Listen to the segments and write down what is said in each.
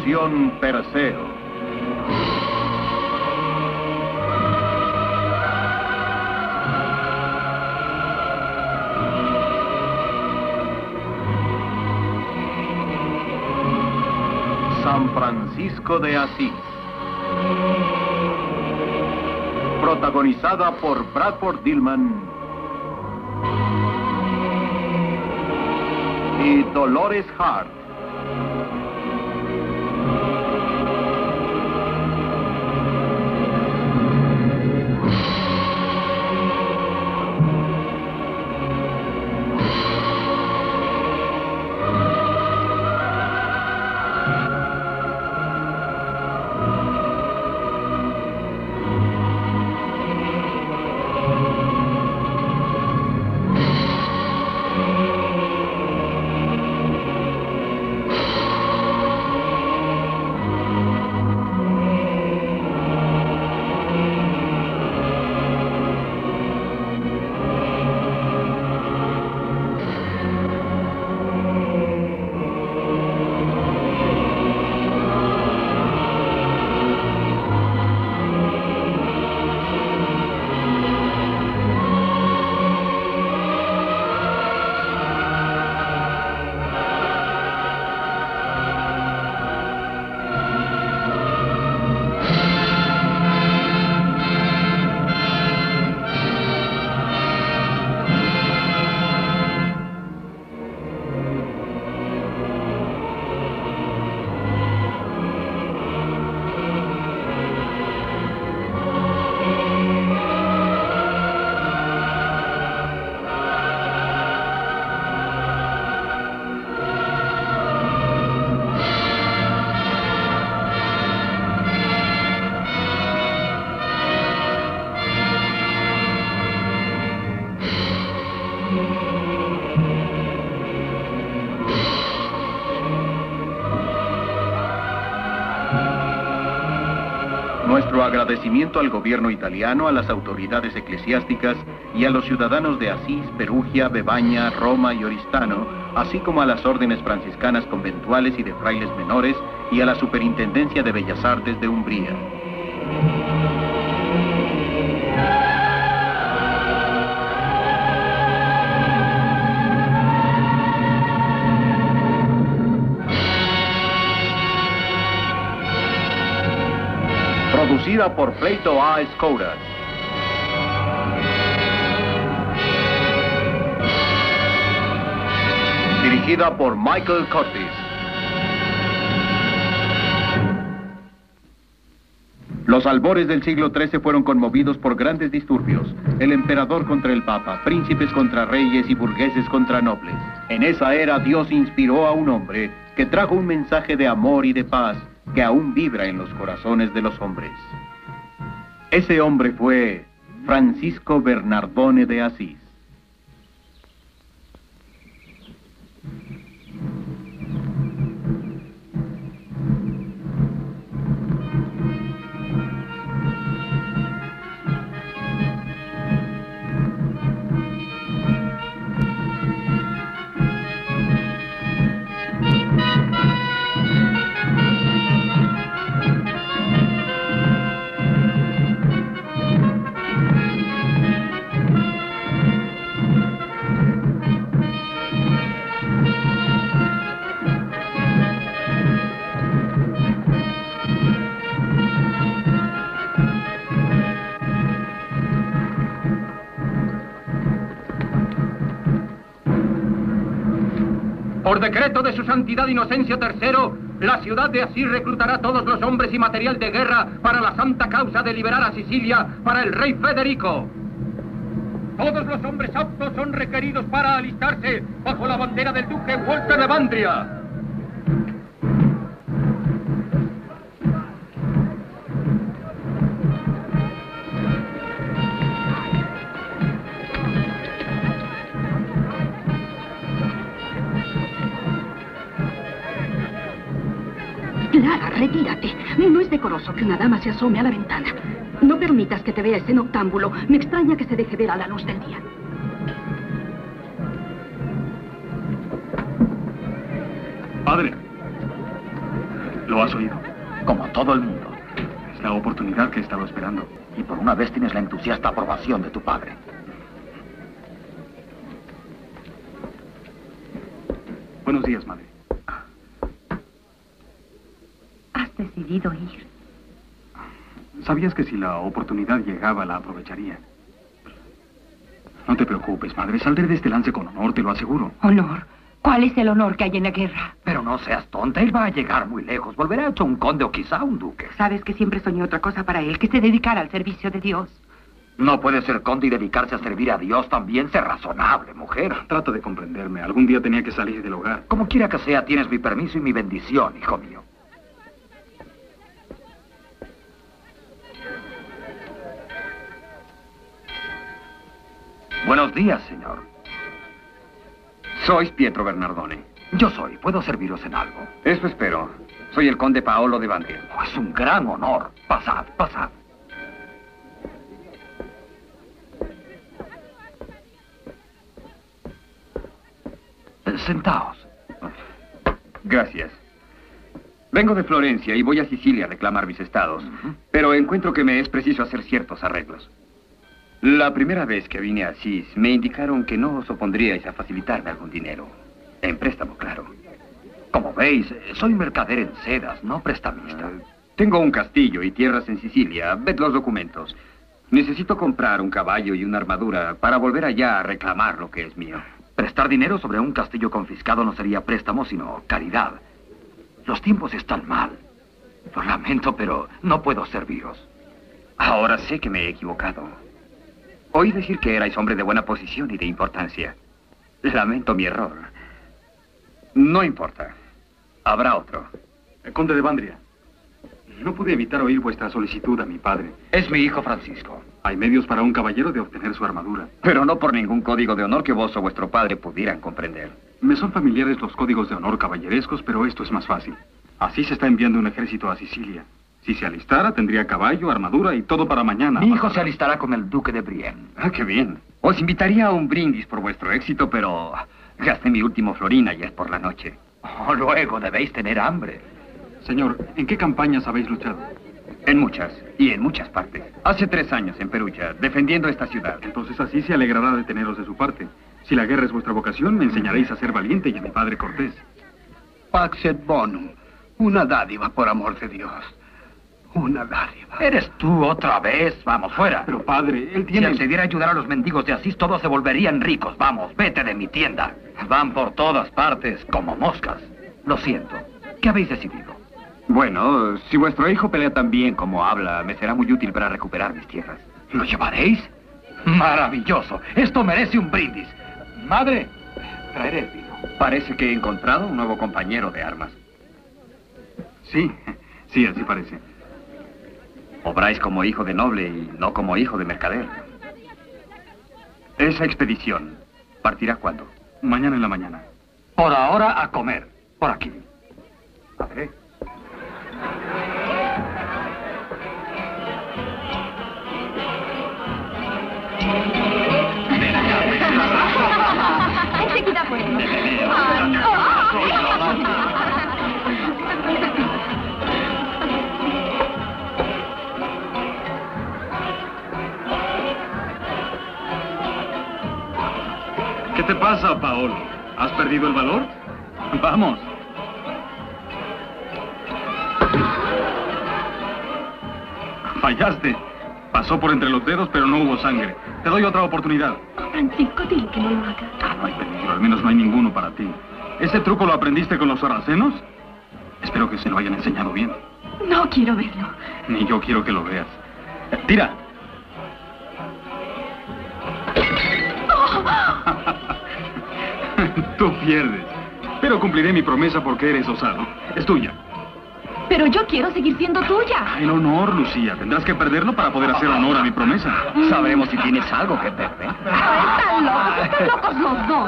Operación Perseo. San Francisco de Asís. Protagonizada por Bradford Dillman y Dolores Hart. Nuestro agradecimiento al gobierno italiano, a las autoridades eclesiásticas y a los ciudadanos de Asís, Perugia, Bebaña, Roma y Oristano, así como a las órdenes franciscanas conventuales y de frailes menores y a la Superintendencia de Bellas Artes de Umbría. Producida por Pleito A. Escouras. Dirigida por Michael Curtis. Los albores del siglo XIII fueron conmovidos por grandes disturbios. El emperador contra el papa, príncipes contra reyes y burgueses contra nobles. En esa era Dios inspiró a un hombre que trajo un mensaje de amor y de paz que aún vibra en los corazones de los hombres. Ese hombre fue Francisco Bernardone de Asís. Por decreto de su santidad Inocencio III, la ciudad de Asís reclutará todos los hombres y material de guerra para la santa causa de liberar a Sicilia para el rey Federico. Todos los hombres aptos son requeridos para alistarse bajo la bandera del duque Walter de Vandria. Clara, retírate. No es decoroso que una dama se asome a la ventana. No permitas que te vea ese noctámbulo. Me extraña que se deje ver a la luz del día. Padre. ¿Lo has oído? Como todo el mundo. Es la oportunidad que he estado esperando. Y por una vez tienes la entusiasta aprobación de tu padre. Buenos días, madre. Has decidido ir. Sabías que si la oportunidad llegaba, la aprovecharía. No te preocupes, madre. Saldré de este lance con honor, te lo aseguro. ¿Honor? ¿Cuál es el honor que hay en la guerra? Pero no seas tonta, él va a llegar muy lejos. Volverá hecho un conde o quizá un duque. Sabes que siempre soñé otra cosa para él, que se dedicara al servicio de Dios. No puede ser conde y dedicarse a servir a Dios también. Sé razonable, mujer. Trata de comprenderme. Algún día tenía que salir del hogar. Como quiera que sea, tienes mi permiso y mi bendición, hijo mío. Buenos días, señor. Sois Pietro Bernardone. Yo soy. ¿Puedo serviros en algo? Eso espero. Soy el conde Paolo de Vandria. Oh, es un gran honor. Pasad, pasad. Sentaos. Gracias. Vengo de Florencia y voy a Sicilia a reclamar mis estados, pero encuentro que me es preciso hacer ciertos arreglos. La primera vez que vine a Asís, me indicaron que no os opondríais a facilitarme algún dinero. En préstamo, claro. Como veis, soy mercader en sedas, no prestamista. Tengo un castillo y tierras en Sicilia. Ved los documentos. Necesito comprar un caballo y una armadura para volver allá a reclamar lo que es mío. Prestar dinero sobre un castillo confiscado no sería préstamo, sino caridad. Los tiempos están mal. Lo lamento, pero no puedo serviros. Ahora sé que me he equivocado. Oí decir que erais hombre de buena posición y de importancia. Lamento mi error. No importa. Habrá otro. Conde de Vandria, no pude evitar oír vuestra solicitud a mi padre. Es mi hijo Francisco. Hay medios para un caballero de obtener su armadura. Pero no por ningún código de honor que vos o vuestro padre pudieran comprender. Me son familiares los códigos de honor caballerescos, pero esto es más fácil. Así se está enviando un ejército a Sicilia. Si se alistara, tendría caballo, armadura y todo para mañana. Mi hijo se alistará con el duque de Brienne. Ah, qué bien. Os invitaría a un brindis por vuestro éxito, pero gasté mi último florín ayer por la noche. Oh, luego debéis tener hambre. Señor, ¿en qué campañas habéis luchado? En muchas, y en muchas partes. Hace 3 años en Perugia, defendiendo esta ciudad. Entonces así se alegrará de teneros de su parte. Si la guerra es vuestra vocación, me enseñaréis a ser valiente y a mi padre cortés. Pax et bonum. Una dádiva, por amor de Dios. Una dádiva. ¿Eres tú otra vez? Vamos, fuera. Pero padre, él Si tiene... accediera a ayudar a los mendigos de Asís, todos se volverían ricos. Vamos, vete de mi tienda. Van por todas partes, como moscas. Lo siento. ¿Qué habéis decidido? Bueno, si vuestro hijo pelea tan bien como habla, me será muy útil para recuperar mis tierras. ¿Lo llevaréis? Maravilloso. Esto merece un brindis. Madre, traeré el vino. Parece que he encontrado un nuevo compañero de armas. Sí, sí, así parece. Obráis como hijo de noble y no como hijo de mercader. Esa expedición, ¿partirá cuándo? Mañana en la mañana. Por ahora a comer. Por aquí. Padre. Enseguida podemos. ¿Qué te pasa, Paolo? ¿Has perdido el valor? Vamos. Fallaste. Pasó por entre los dedos, pero no hubo sangre. Te doy otra oportunidad. Francisco, dile que no lo haga. No hay peligro, al menos no hay ninguno para ti. ¿Ese truco lo aprendiste con los sarracenos? Espero que se lo hayan enseñado bien. No quiero verlo. Ni yo quiero que lo veas. ¡Tira! Tú pierdes. Pero cumpliré mi promesa porque eres osado. Es tuya. Pero yo quiero seguir siendo tuya. El honor, Lucía. Tendrás que perderlo para poder hacer honor a mi promesa. Sabremos si tienes algo que perder. Están locos los dos.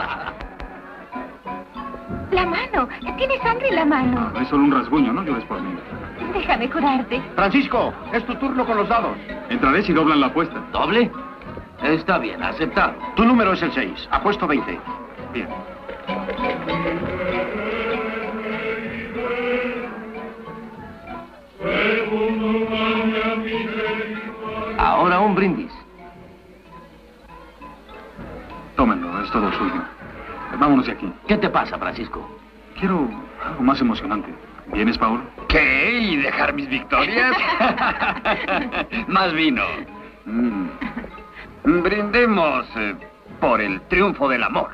La mano. Tiene sangre en la mano. Es solo un rasguño, no llores por mí. Déjame curarte. Francisco, es tu turno con los dados. Entraré si doblan la apuesta. ¿Doble? Está bien, aceptado. Tu número es el 6. Apuesto 20. Bien. es todo suyo. Vámonos de aquí. ¿Qué te pasa, Francisco? Quiero algo más emocionante. ¿Vienes, Paolo? ¿Qué? ¿Y dejar mis victorias? Más vino. Brindemos por el triunfo del amor.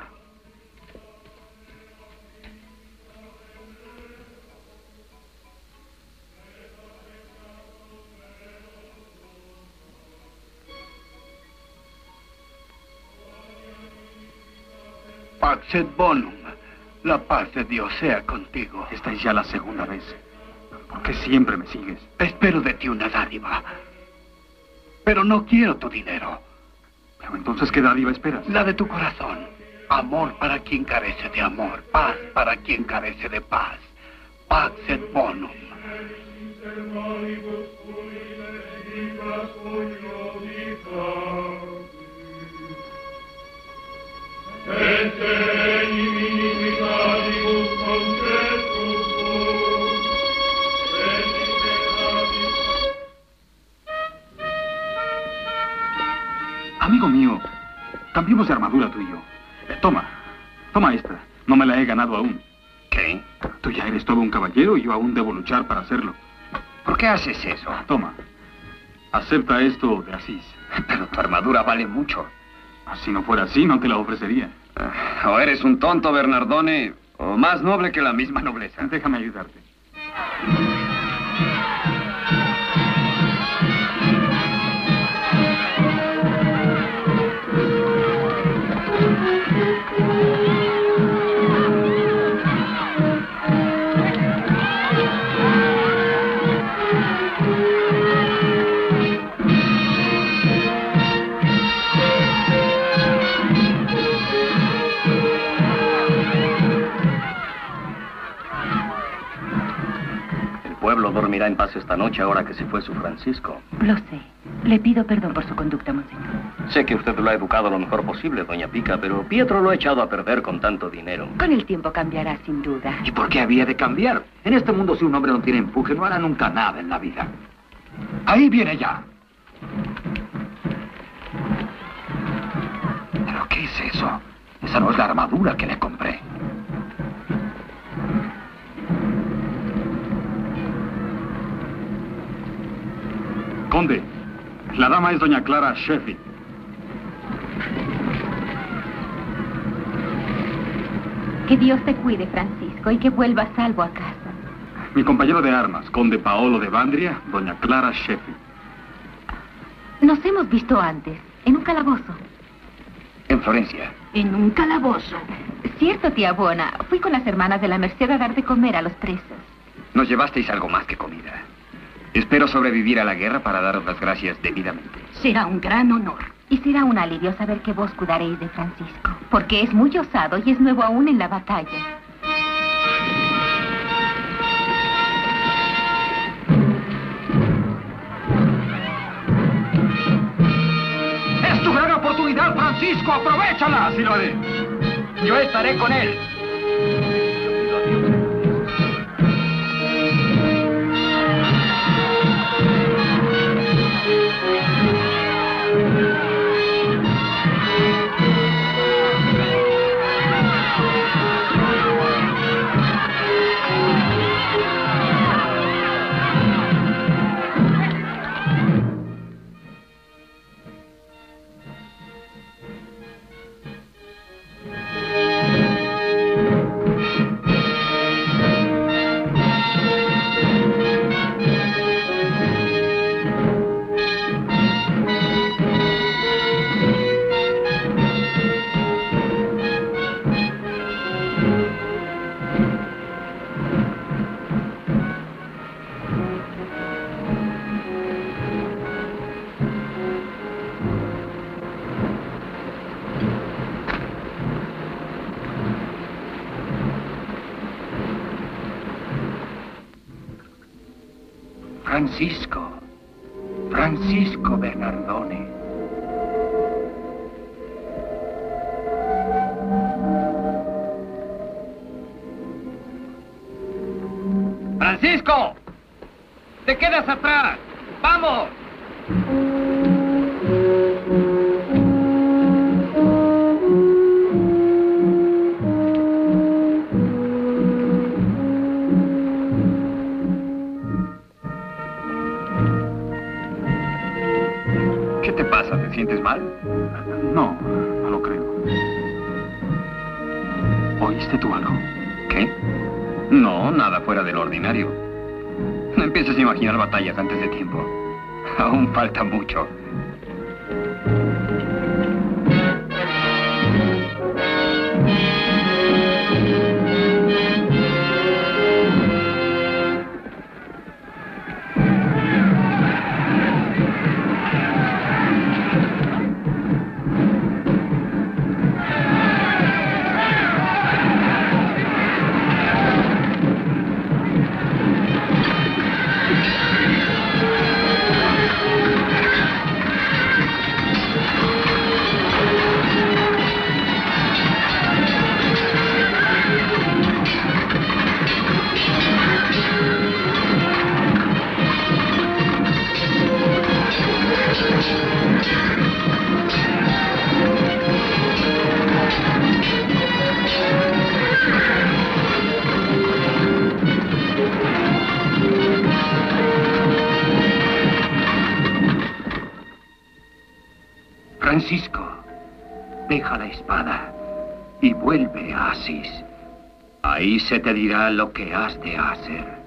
Pax et bonum. La paz de Dios sea contigo. Esta es ya la segunda vez. ¿Por qué siempre me sigues? Espero de ti una dádiva. Pero no quiero tu dinero. Pero entonces, ¿qué dádiva esperas? La de tu corazón. Amor para quien carece de amor. Paz para quien carece de paz. Pax et bonum. Amigo mío, cambiemos de armadura tú y yo. Toma esta. No me la he ganado aún. ¿Qué? Tú ya eres todo un caballero y yo aún debo luchar para hacerlo. ¿Por qué haces eso? Toma. Acepta esto de Asís. Pero tu armadura vale mucho. Si no fuera así, no te la ofrecería. O eres un tonto, Bernardone, o más noble que la misma nobleza. Déjame ayudarte. El pueblo dormirá en paz esta noche ahora que se fue su Francisco. Lo sé. Le pido perdón por su conducta, monseñor. Sé que usted lo ha educado lo mejor posible, doña Pica, pero Pietro lo ha echado a perder con tanto dinero. Con el tiempo cambiará, sin duda. ¿Y por qué había de cambiar? En este mundo, si un hombre no tiene empuje, no hará nunca nada en la vida. Ahí viene ya. ¿Pero qué es eso? Esa no es la armadura que le compré. Conde, la dama es doña Clara Sheffield. Que Dios te cuide, Francisco, y que vuelvas salvo a casa. Mi compañero de armas, conde Paolo de Vandria, doña Clara Sheffield. Nos hemos visto antes, en un calabozo. En Florencia. En un calabozo. Cierto, tía Buona. Fui con las hermanas de la Merced a dar de comer a los presos. Nos llevasteis algo más que comida. Espero sobrevivir a la guerra para daros las gracias debidamente. Será un gran honor. Y será un alivio saber que vos cuidaréis de Francisco, porque es muy osado y es nuevo aún en la batalla. ¡Es tu gran oportunidad, Francisco! ¡Aprovéchala! Así lo haré. Yo estaré con él. Francisco Bernardone. ¡Francisco! ¡Te quedas atrás! ¡Vamos! sientes mal? No, no lo creo. ¿Oíste tú algo? ¿Qué? No, nada fuera del ordinario. No empieces a imaginar batallas antes de tiempo. Aún falta mucho. Francisco, deja la espada y vuelve a Asís. Ahí se te dirá lo que has de hacer.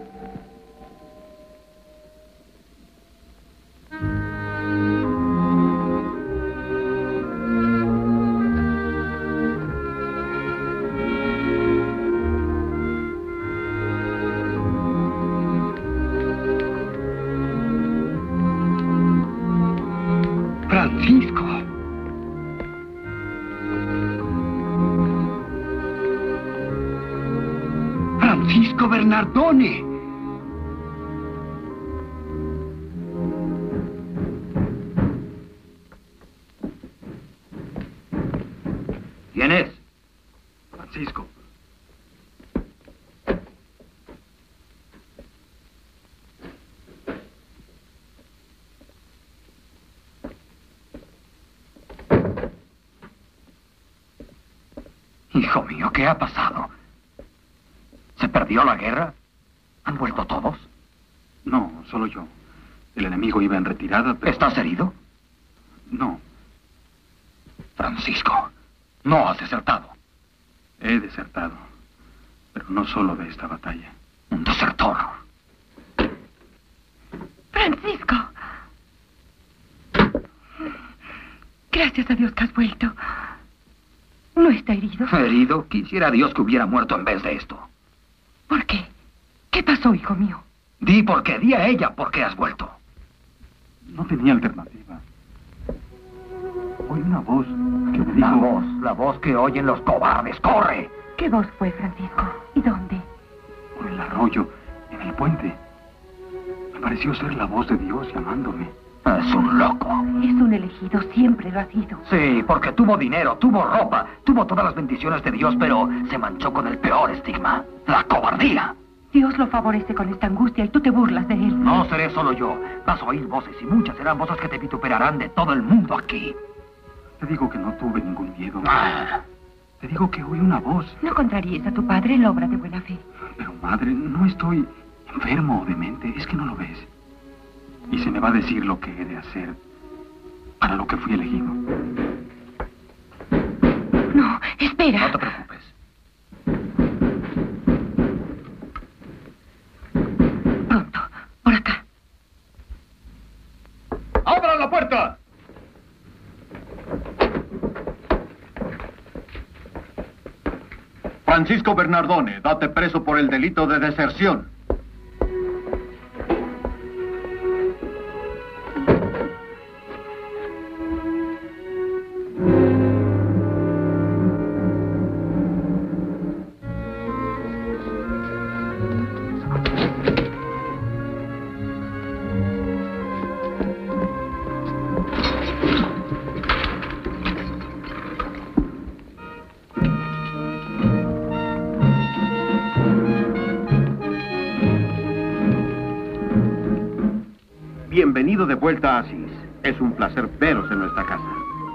Francisco. Francisco Bernardone. ¿Quién es? Francisco. Hijo mío, ¿qué ha pasado? ¿Se perdió la guerra? ¿Han vuelto todos? No, solo yo. El enemigo iba en retirada, pero... ¿Estás herido? No, Francisco, no has desertado. he desertado. Pero no solo de esta batalla. Un desertor. Francisco. Gracias a Dios que has vuelto. ¿No está herido? ¿Herido? Quisiera Dios que hubiera muerto en vez de esto. ¿Por qué? ¿Qué pasó, hijo mío? Di por qué, di a ella por qué has vuelto. No tenía alternativa. Oí una voz que me dijo... La voz que oyen los cobardes. ¡Corre! ¿Qué voz fue, Francisco? ¿Y dónde? Por el arroyo, en el puente. Me pareció ser la voz de Dios llamándome. Es un loco. Es un elegido, siempre lo ha sido. Sí, porque tuvo dinero, tuvo ropa, tuvo todas las bendiciones de Dios, pero se manchó con el peor estigma, la cobardía. Dios lo favorece con esta angustia y tú te burlas de él. No seré solo yo. Vas a oír voces y muchas serán voces que te vituperarán de todo el mundo aquí. Te digo que no tuve ningún miedo. Ah. Te digo que oí una voz. No contraríes a tu padre, él obra de buena fe. Pero madre, no estoy enfermo o demente. Es que no lo ves. Y se me va a decir lo que he de hacer para lo que fui elegido. No, espera. No te preocupes. Pronto, por acá. ¡Abran la puerta! Francisco Bernardone, date preso por el delito de deserción. Bienvenido de vuelta a Asís. Es un placer veros en nuestra casa.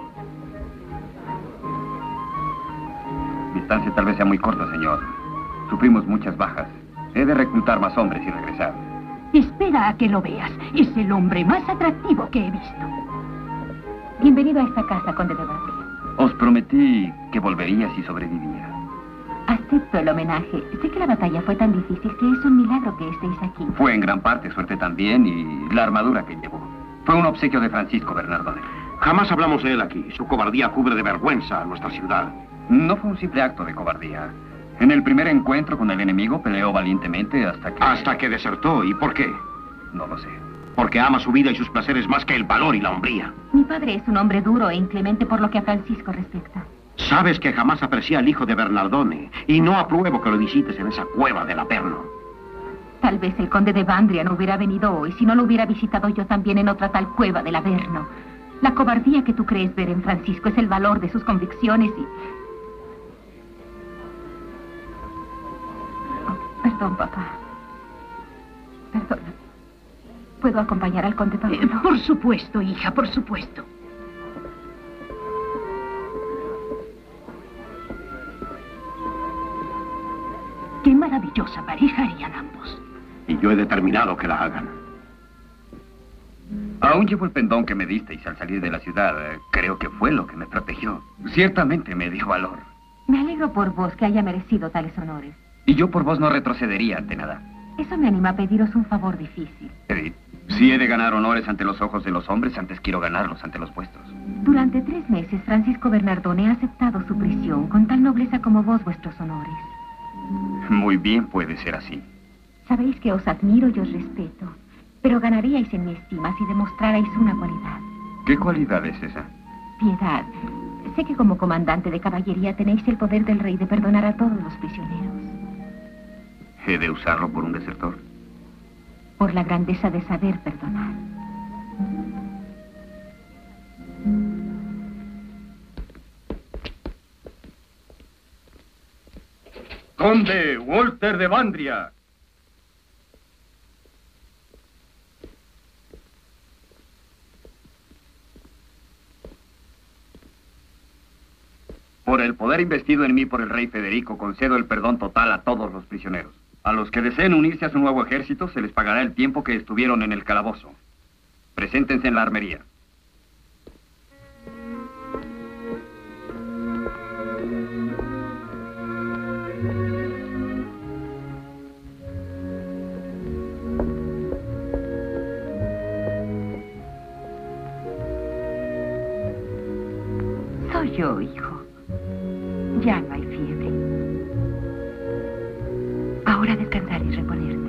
Mi estancia tal vez sea muy corta, señor. Sufrimos muchas bajas. He de reclutar más hombres y regresar. Espera a que lo veas. Es el hombre más atractivo que he visto. Bienvenido a esta casa, conde de Bandria. Os prometí que volvería si sobrevivía. Acepto el homenaje. Sé que la batalla fue tan difícil que es un milagro que estéis aquí. Fue en gran parte suerte también y la armadura que llevó. Fue un obsequio de Francisco Bernardone. Jamás hablamos de él aquí. Su cobardía cubre de vergüenza a nuestra ciudad. No fue un simple acto de cobardía. En el primer encuentro con el enemigo peleó valientemente hasta que... Hasta que desertó. ¿Y por qué? No lo sé. Porque ama su vida y sus placeres más que el valor y la hombría. Mi padre es un hombre duro e inclemente por lo que a Francisco respecta. Sabes que jamás aprecié al hijo de Bernardone y no apruebo que lo visites en esa cueva del Averno. Tal vez el conde de Bandria no hubiera venido hoy si no lo hubiera visitado yo también en otra tal cueva del Averno. La cobardía que tú crees ver en Francisco es el valor de sus convicciones y... Oh, perdón, papá. Perdón. ¿Puedo acompañar al conde Pablo? Por supuesto, hija, por supuesto. Qué maravillosa pareja harían ambos. Y yo he determinado que la hagan. Aún llevo el pendón que me disteis al salir de la ciudad. Creo que fue lo que me protegió. Ciertamente me dio valor. Me alegro por vos que haya merecido tales honores. Y yo por vos no retrocedería ante nada. Eso me anima a pediros un favor difícil. Edith, si he de ganar honores ante los ojos de los hombres, antes quiero ganarlos ante los vuestros. Durante 3 meses, Francisco Bernardone ha aceptado su prisión con tal nobleza como vos vuestros honores. Muy bien, puede ser así. Sabéis que os admiro y os respeto, pero ganaríais en mi estima si demostrarais una cualidad. ¿Qué cualidad es esa? Piedad. Sé que como comandante de caballería tenéis el poder del rey de perdonar a todos los prisioneros. ¿He de usarlo por un desertor? Por la grandeza de saber perdonar. Conde Walter de Bandria. Por el poder investido en mí por el rey Federico, concedo el perdón total a todos los prisioneros. A los que deseen unirse a su nuevo ejército, se les pagará el tiempo que estuvieron en el calabozo. Preséntense en la armería. Soy yo, hijo. Ya no hay fiebre. Ahora descansar y reponerte.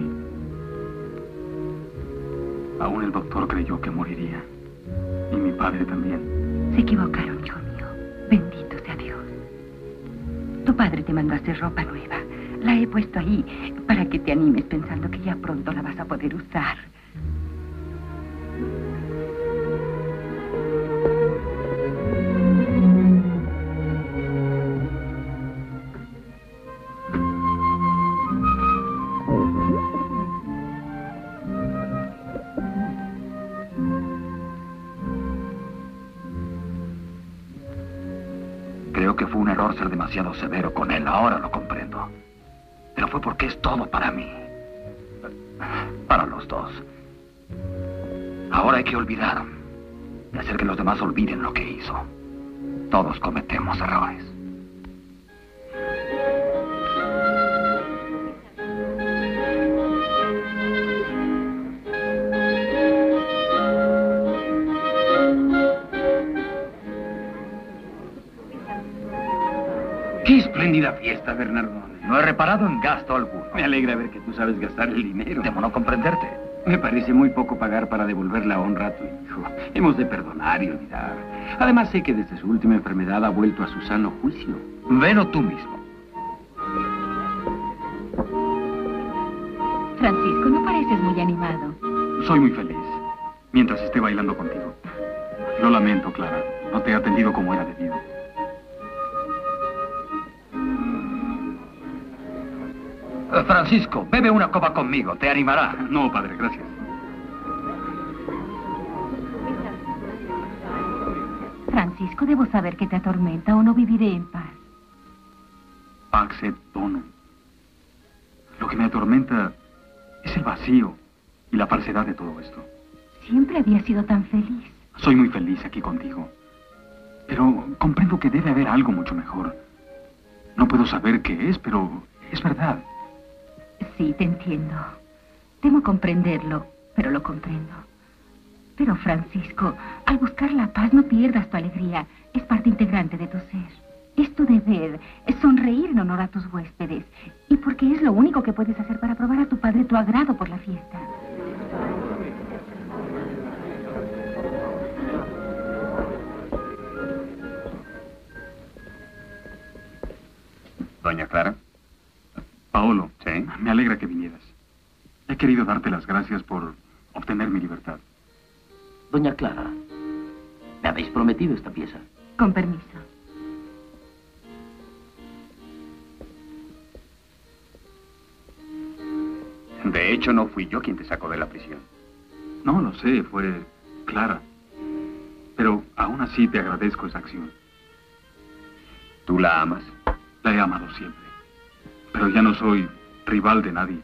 Aún el doctor creyó que moriría. Y mi padre también. Se equivocaron, hijo mío. Bendito sea Dios. Tu padre te mandó a hacer ropa nueva. La he puesto ahí para que te animes pensando que ya pronto la vas a poder usar. Creo que fue un error ser demasiado severo con él. Ahora lo comprendo. Pero fue porque es todo para mí. Para los dos. Ahora hay que olvidar. Y hacer que los demás olviden lo que hizo. Todos cometemos errores. ¡Qué espléndida fiesta, Bernardone! No he reparado en gasto alguno. Me alegra ver que tú sabes gastar el dinero. Temo no comprenderte. Me parece muy poco pagar para devolver la honra a tu hijo. Hemos de perdonar y olvidar. Además, sé que desde su última enfermedad ha vuelto a su sano juicio. Velo tú mismo. Francisco, no pareces muy animado. Soy muy feliz. Mientras esté bailando contigo. Lo lamento, Clara. No te he atendido como era debido. Francisco, bebe una copa conmigo. Te animará. No, padre, gracias. Francisco, debo saber que te atormenta o no viviré en paz. Pax et bonum. Lo que me atormenta es el vacío y la falsedad de todo esto. Siempre había sido tan feliz. Soy muy feliz aquí contigo. Pero comprendo que debe haber algo mucho mejor. No puedo saber qué es, pero es verdad. Sí, te entiendo. Temo comprenderlo, pero lo comprendo. Pero, Francisco, al buscar la paz no pierdas tu alegría. Es parte integrante de tu ser. Es tu deber, es sonreír en honor a tus huéspedes. Y porque es lo único que puedes hacer para probar a tu padre tu agrado por la fiesta. Doña Clara. Paolo, ¿Sí? Me alegra que vinieras. He querido darte las gracias por obtener mi libertad. Doña Clara, me habéis prometido esta pieza. Con permiso. De hecho, no fui yo quien te sacó de la prisión. No lo sé, fue Clara. Pero aún así te agradezco esa acción. ¿Tú la amas? La he amado siempre. Pero ya no soy rival de nadie.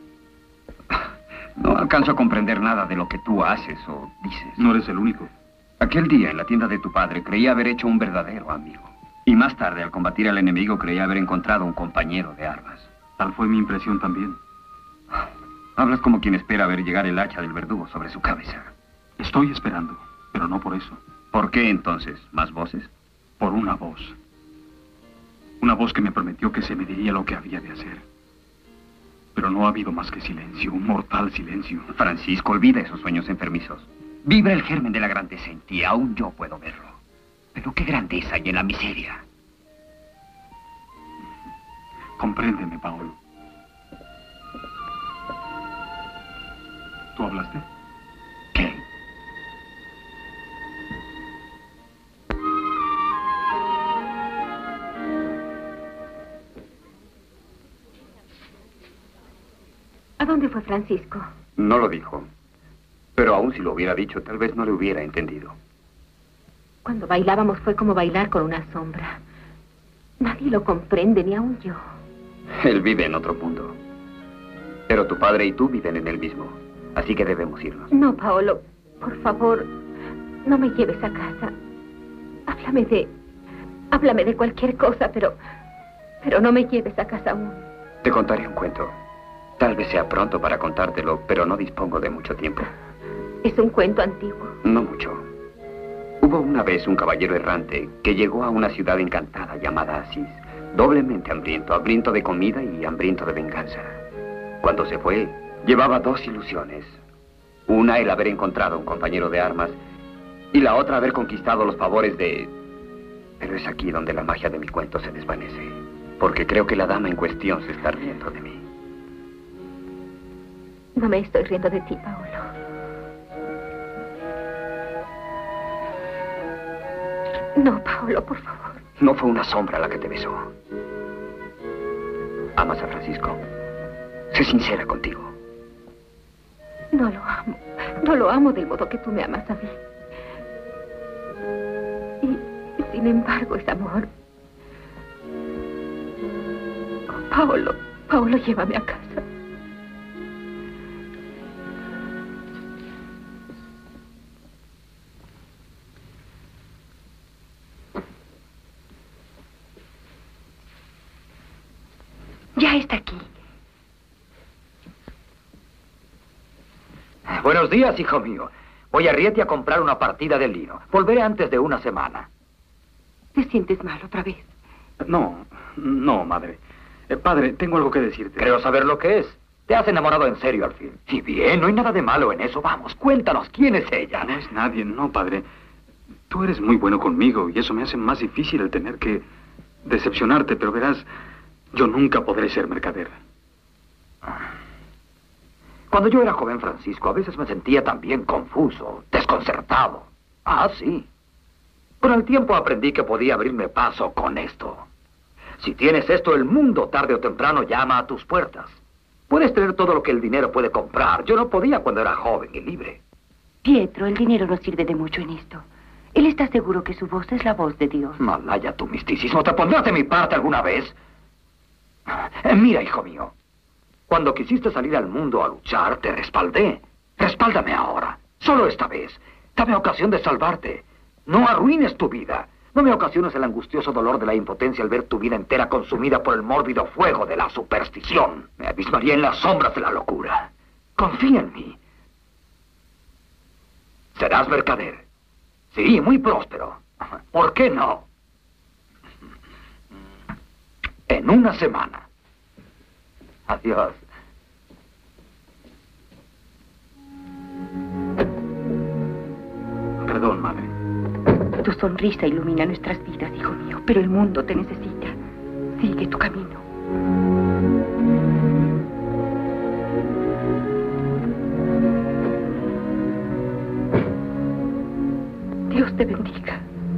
No alcanzo a comprender nada de lo que tú haces o dices. No eres el único. Aquel día, en la tienda de tu padre, creía haber hecho un verdadero amigo. Y más tarde, al combatir al enemigo, creía haber encontrado un compañero de armas. Tal fue mi impresión también. Hablas como quien espera ver llegar el hacha del verdugo sobre su cabeza. Estoy esperando, pero no por eso. ¿Por qué, entonces? ¿Más voces? Por una voz. Una voz que me prometió que se me diría lo que había de hacer. Pero no ha habido más que silencio, un mortal silencio. Francisco, olvida esos sueños enfermizos. Vibra el germen de la grandeza en ti, aún yo puedo verlo. Pero qué grandeza hay en la miseria. Compréndeme, Paolo. ¿Tú hablaste? ¿Qué? ¿A dónde fue Francisco? No lo dijo. Pero aún si lo hubiera dicho, tal vez no le hubiera entendido. Cuando bailábamos fue como bailar con una sombra. Nadie lo comprende, ni aún yo. Él vive en otro mundo. Pero tu padre y tú viven en el mismo. Así que debemos irnos. No, Paolo, por favor, no me lleves a casa. Háblame de cualquier cosa, pero no me lleves a casa aún. Te contaré un cuento. Tal vez sea pronto para contártelo, pero no dispongo de mucho tiempo. Es un cuento antiguo. No mucho. Hubo una vez un caballero errante que llegó a una ciudad encantada llamada Asís, doblemente hambriento, hambriento de comida y hambriento de venganza. Cuando se fue, llevaba dos ilusiones. Una, el haber encontrado un compañero de armas, y la otra, haber conquistado los favores de... Pero es aquí donde la magia de mi cuento se desvanece, porque creo que la dama en cuestión se está riendo de mí. No me estoy riendo de ti, Paolo. No, Paolo, por favor. No fue una sombra la que te besó. ¿Amas a Francisco? Sé sincera contigo. No lo amo. No lo amo del modo que tú me amas a mí. Y sin embargo es amor. Oh, Paolo, llévame a casa. Ya está aquí. Buenos días, hijo mío. Voy a Rieti a comprar una partida de lino. Volveré antes de una semana. ¿Te sientes mal otra vez? No, madre. Padre, tengo algo que decirte. Creo saber lo que es. Te has enamorado en serio al fin. Si bien, no hay nada de malo en eso. Vamos, cuéntanos, ¿quién es ella? No es nadie, no, padre. Tú eres muy bueno conmigo y eso me hace más difícil el tener que decepcionarte, pero verás, yo nunca podré ser mercader. Cuando yo era joven, Francisco, a veces me sentía también confuso, desconcertado. Ah, sí. Con el tiempo aprendí que podía abrirme paso con esto. Si tienes esto, el mundo tarde o temprano llama a tus puertas. Puedes tener todo lo que el dinero puede comprar. Yo no podía cuando era joven y libre. Pietro, el dinero no sirve de mucho en esto. Él está seguro que su voz es la voz de Dios. Malaya tu misticismo. ¿Te pondrás de mi parte alguna vez? Mira, hijo mío. Cuando quisiste salir al mundo a luchar, te respaldé. Respáldame ahora. Solo esta vez. Dame ocasión de salvarte. No arruines tu vida. No me ocasiones el angustioso dolor de la impotencia al ver tu vida entera consumida por el mórbido fuego de la superstición. Me abismaría en las sombras de la locura. Confía en mí. Serás mercader. Sí, muy próspero. ¿Por qué no? En una semana. Adiós. Perdón, madre. Tu sonrisa ilumina nuestras vidas, hijo mío, pero el mundo te necesita. Sigue tu camino. Dios te bendiga.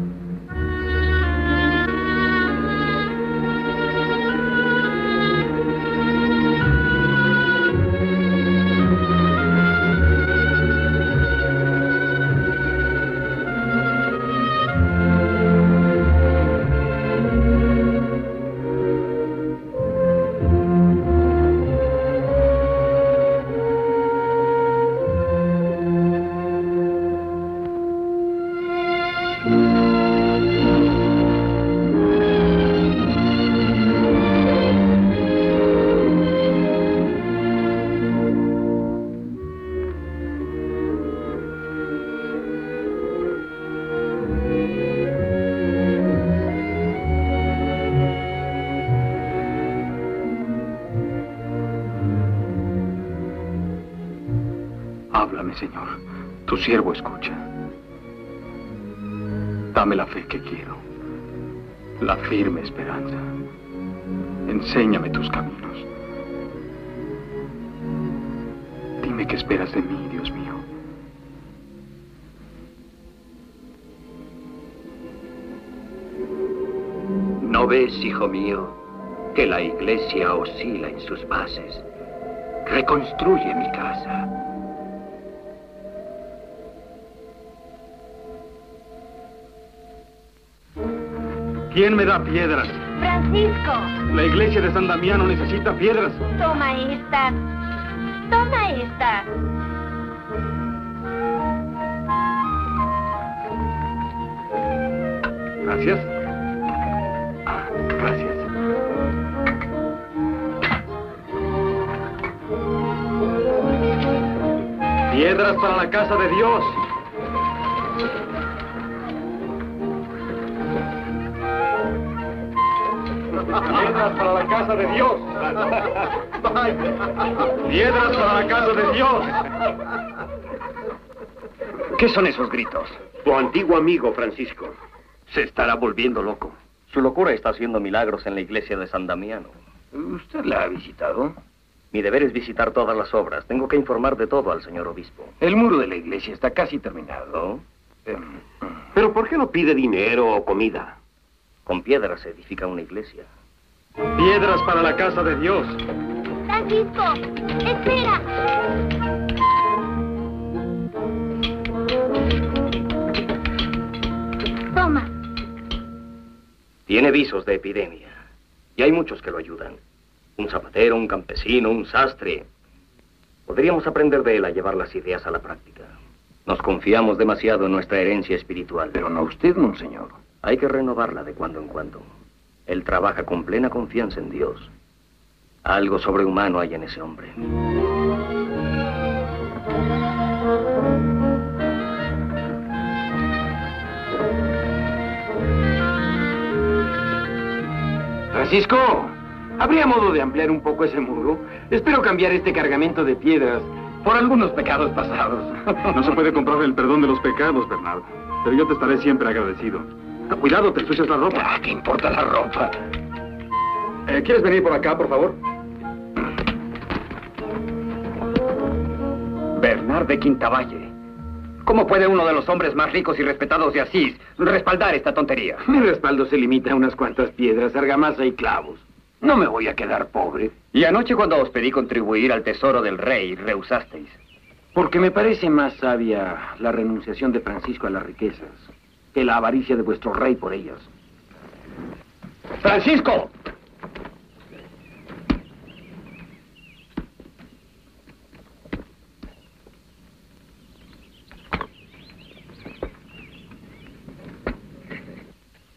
Háblame, Señor. Tu siervo escucha. Dame la fe que quiero. La firme esperanza. Enséñame tus caminos. Dime qué esperas de mí, Dios mío. ¿No ves, hijo mío, que la iglesia oscila en sus bases? Reconstruye mi casa. ¿Quién me da piedras? Francisco. La iglesia de San Damiano necesita piedras. Toma esta. Toma esta. Gracias. Gracias. Piedras para la casa de Dios. Piedras para la casa de Dios. Piedras para la casa de Dios. ¿Qué son esos gritos? Tu antiguo amigo, Francisco. Se estará volviendo loco. Su locura está haciendo milagros en la iglesia de San Damiano. ¿Usted la ha visitado? Mi deber es visitar todas las obras. Tengo que informar de todo al señor obispo. El muro de la iglesia está casi terminado. ¿No? ¿Pero por qué no pide dinero o comida? Con piedras se edifica una iglesia. Piedras para la casa de Dios. Francisco, espera. Toma. Tiene visos de epidemia. Y hay muchos que lo ayudan. Un zapatero, un campesino, un sastre. Podríamos aprender de él a llevar las ideas a la práctica. Nos confiamos demasiado en nuestra herencia espiritual. Pero no usted, monseñor. Hay que renovarla de cuando en cuando. Él trabaja con plena confianza en Dios. Algo sobrehumano hay en ese hombre. Francisco, ¿habría modo de ampliar un poco ese muro? Espero cambiar este cargamento de piedras por algunos pecados pasados. No se puede comprar el perdón de los pecados, Bernardo. Pero yo te estaré siempre agradecido. Cuidado, te ensucias la ropa. ¿Qué importa la ropa? ¿Quieres venir por acá, por favor? Bernard de Quintavalle. ¿Cómo puede uno de los hombres más ricos y respetados de Asís respaldar esta tontería? Mi respaldo se limita a unas cuantas piedras, argamasa y clavos. No me voy a quedar pobre. Y anoche cuando os pedí contribuir al tesoro del rey, rehusasteis. Porque me parece más sabia la renunciación de Francisco a las riquezas que la avaricia de vuestro rey por ellas. ¡Francisco!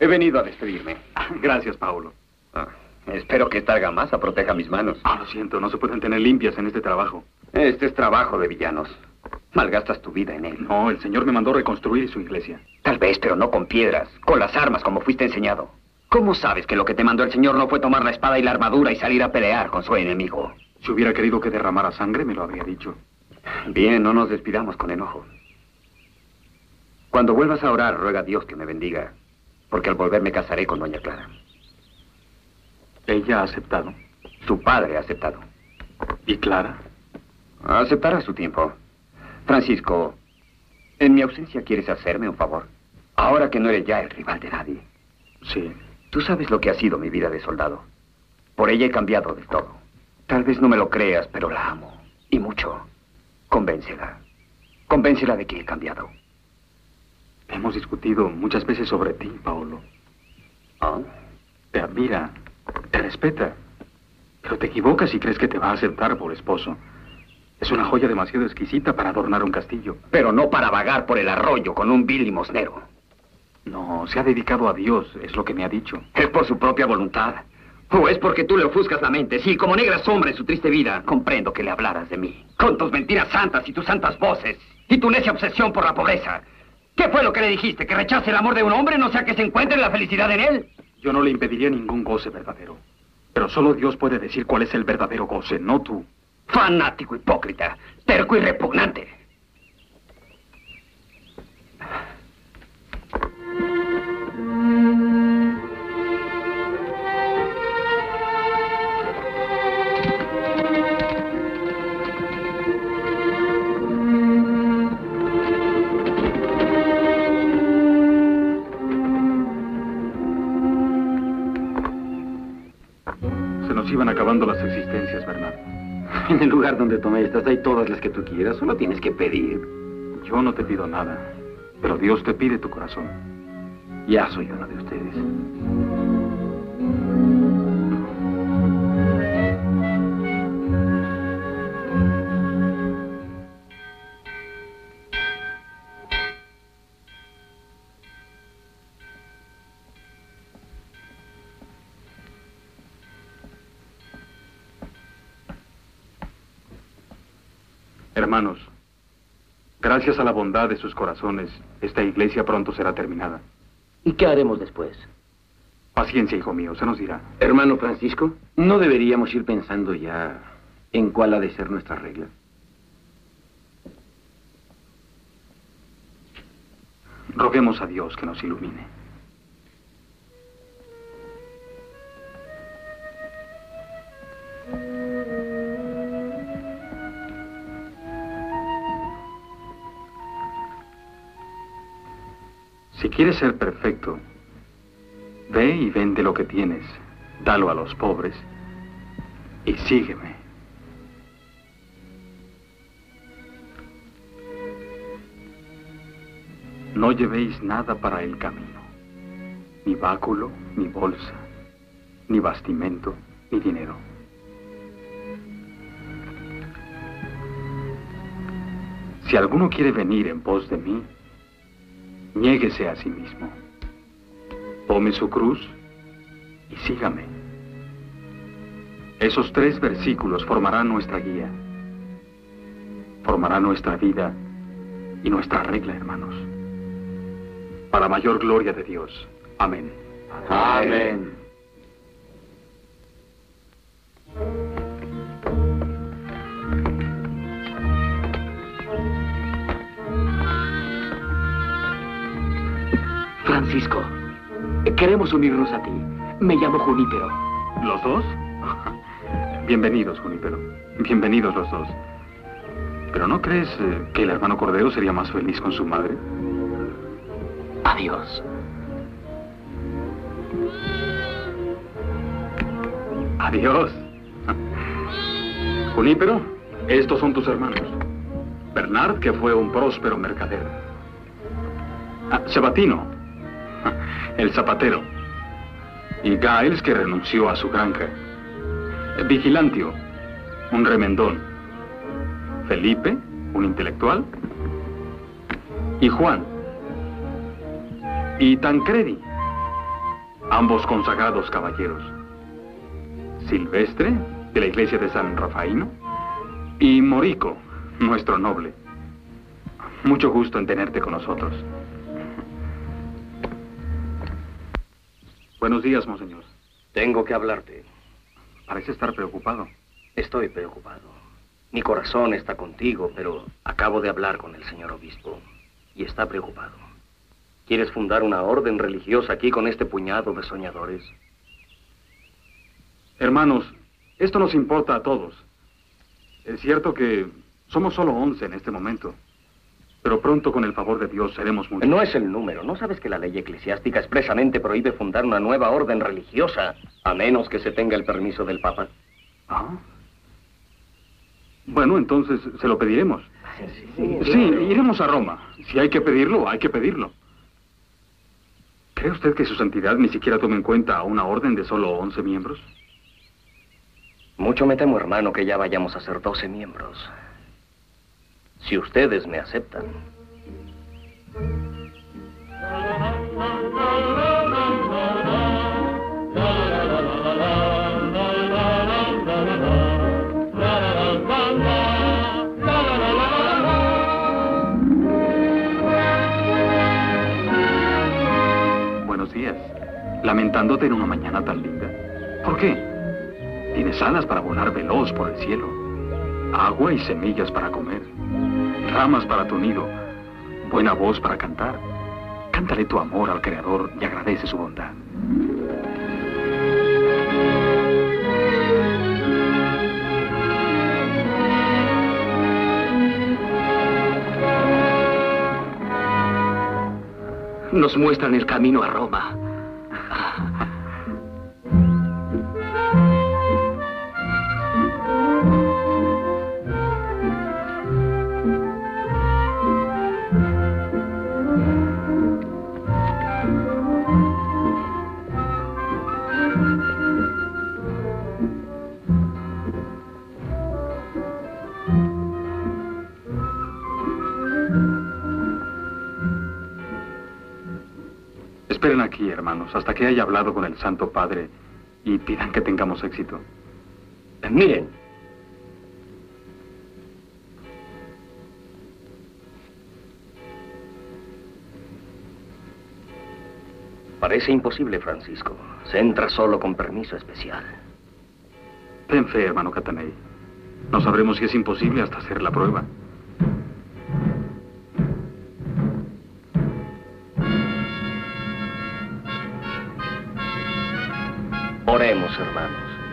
venido a despedirme. Gracias, Paulo. Espero que esta argamasa proteja mis manos. Lo siento, no se pueden tener limpias en este trabajo. Este es trabajo de villanos. Malgastas tu vida en él. No, el Señor me mandó reconstruir su iglesia. Tal vez, pero no con piedras, con las armas como fuiste enseñado. ¿Cómo sabes que lo que te mandó el Señor no fue tomar la espada y la armadura y salir a pelear con su enemigo? Si hubiera querido que derramara sangre, me lo habría dicho. Bien, no nos despidamos con enojo. Cuando vuelvas a orar, ruega a Dios que me bendiga, porque al volver me casaré con doña Clara. ¿Ella ha aceptado? Su padre ha aceptado. ¿Y Clara? Aceptará a su tiempo. Francisco, en mi ausencia, ¿quieres hacerme un favor? Ahora que no eres ya el rival de nadie. Sí. Tú sabes lo que ha sido mi vida de soldado. Por ella he cambiado del todo. Tal vez no me lo creas, pero la amo. Y mucho. Convéncela. Convéncela de que he cambiado. Hemos discutido muchas veces sobre ti, Paolo. Te admira, te respeta. Pero te equivocas si crees que te va a aceptar por esposo. Es una joya demasiado exquisita para adornar un castillo. Pero no para vagar por el arroyo con un vil limosnero. No, se ha dedicado a Dios, es lo que me ha dicho. ¿Es por su propia voluntad? ¿O es porque tú le ofuscas la mente? Sí, como negra sombra en su triste vida, comprendo que le hablaras de mí. Con tus mentiras santas y tus santas voces. Y tu necia obsesión por la pobreza. ¿Qué fue lo que le dijiste? ¿Que rechace el amor de un hombre, no sea que se encuentre la felicidad en él? Yo no le impediría ningún goce verdadero. Pero solo Dios puede decir cuál es el verdadero goce, no tú. Fanático, hipócrita, terco y repugnante. Se nos iban acabando las existencias, Bernardo. En el lugar donde tomé estas hay todas las que tú quieras, solo tienes que pedir. Yo no te pido nada, pero Dios te pide tu corazón. Ya soy uno de ustedes. Hermanos, gracias a la bondad de sus corazones, esta iglesia pronto será terminada. ¿Y qué haremos después? Paciencia, hijo mío, se nos dirá. Hermano Francisco, ¿no deberíamos ir pensando ya en cuál ha de ser nuestra regla? Roguemos a Dios que nos ilumine. Si quieres ser perfecto, ve y vende lo que tienes, dalo a los pobres y sígueme. No llevéis nada para el camino, ni báculo, ni bolsa, ni bastimento, ni dinero. Si alguno quiere venir en pos de mí, niéguese a sí mismo, tome su cruz y sígame. Esos 3 versículos formarán nuestra guía, formarán nuestra vida y nuestra regla, hermanos. Para mayor gloria de Dios. Amén. Amén. Francisco, queremos unirnos a ti. Me llamo Junípero. ¿Los dos? Bienvenidos, Junípero. Bienvenidos los dos. ¿Pero no crees que el hermano Cordero sería más feliz con su madre? Adiós. Adiós. Junípero, estos son tus hermanos. Bernard, que fue un próspero mercader. Sabatino, el zapatero. Y Giles, que renunció a su granja. Vigilantio, un remendón. Felipe, un intelectual. Y Juan. Y Tancredi, ambos consagrados caballeros. Silvestre, de la iglesia de San Rafaino, y Morico, nuestro noble. Mucho gusto en tenerte con nosotros. Buenos días, monseñor. Tengo que hablarte. Parece estar preocupado. Estoy preocupado. Mi corazón está contigo, pero acabo de hablar con el señor obispo y está preocupado. ¿Quieres fundar una orden religiosa aquí con este puñado de soñadores? Hermanos, esto nos importa a todos. Es cierto que somos solo 11 en este momento, pero pronto, con el favor de Dios, seremos muchos. No es el número. ¿No sabes que la ley eclesiástica expresamente prohíbe fundar una nueva orden religiosa, a menos que se tenga el permiso del Papa? ¿Ah? Bueno, entonces se lo pediremos. Sí, iremos a Roma. Si hay que pedirlo, hay que pedirlo. ¿Cree usted que su santidad ni siquiera tome en cuenta a una orden de solo 11 miembros? Mucho me temo, hermano, que ya vayamos a ser 12 miembros. Si ustedes me aceptan. Buenos días. Lamentándote en una mañana tan linda. ¿Por qué? Tienes alas para volar veloz por el cielo, agua y semillas para comer, ramas para tu nido, buena voz para cantar. Cántale tu amor al Creador y agradece su bondad. Nos muestran el camino a Roma. Esperen aquí, hermanos, hasta que haya hablado con el Santo Padre y pidan que tengamos éxito. Miren. Parece imposible, Francisco. Se entra solo con permiso especial. Ten fe, hermano Catanei. No sabremos si es imposible hasta hacer la prueba. Oremos, hermanos.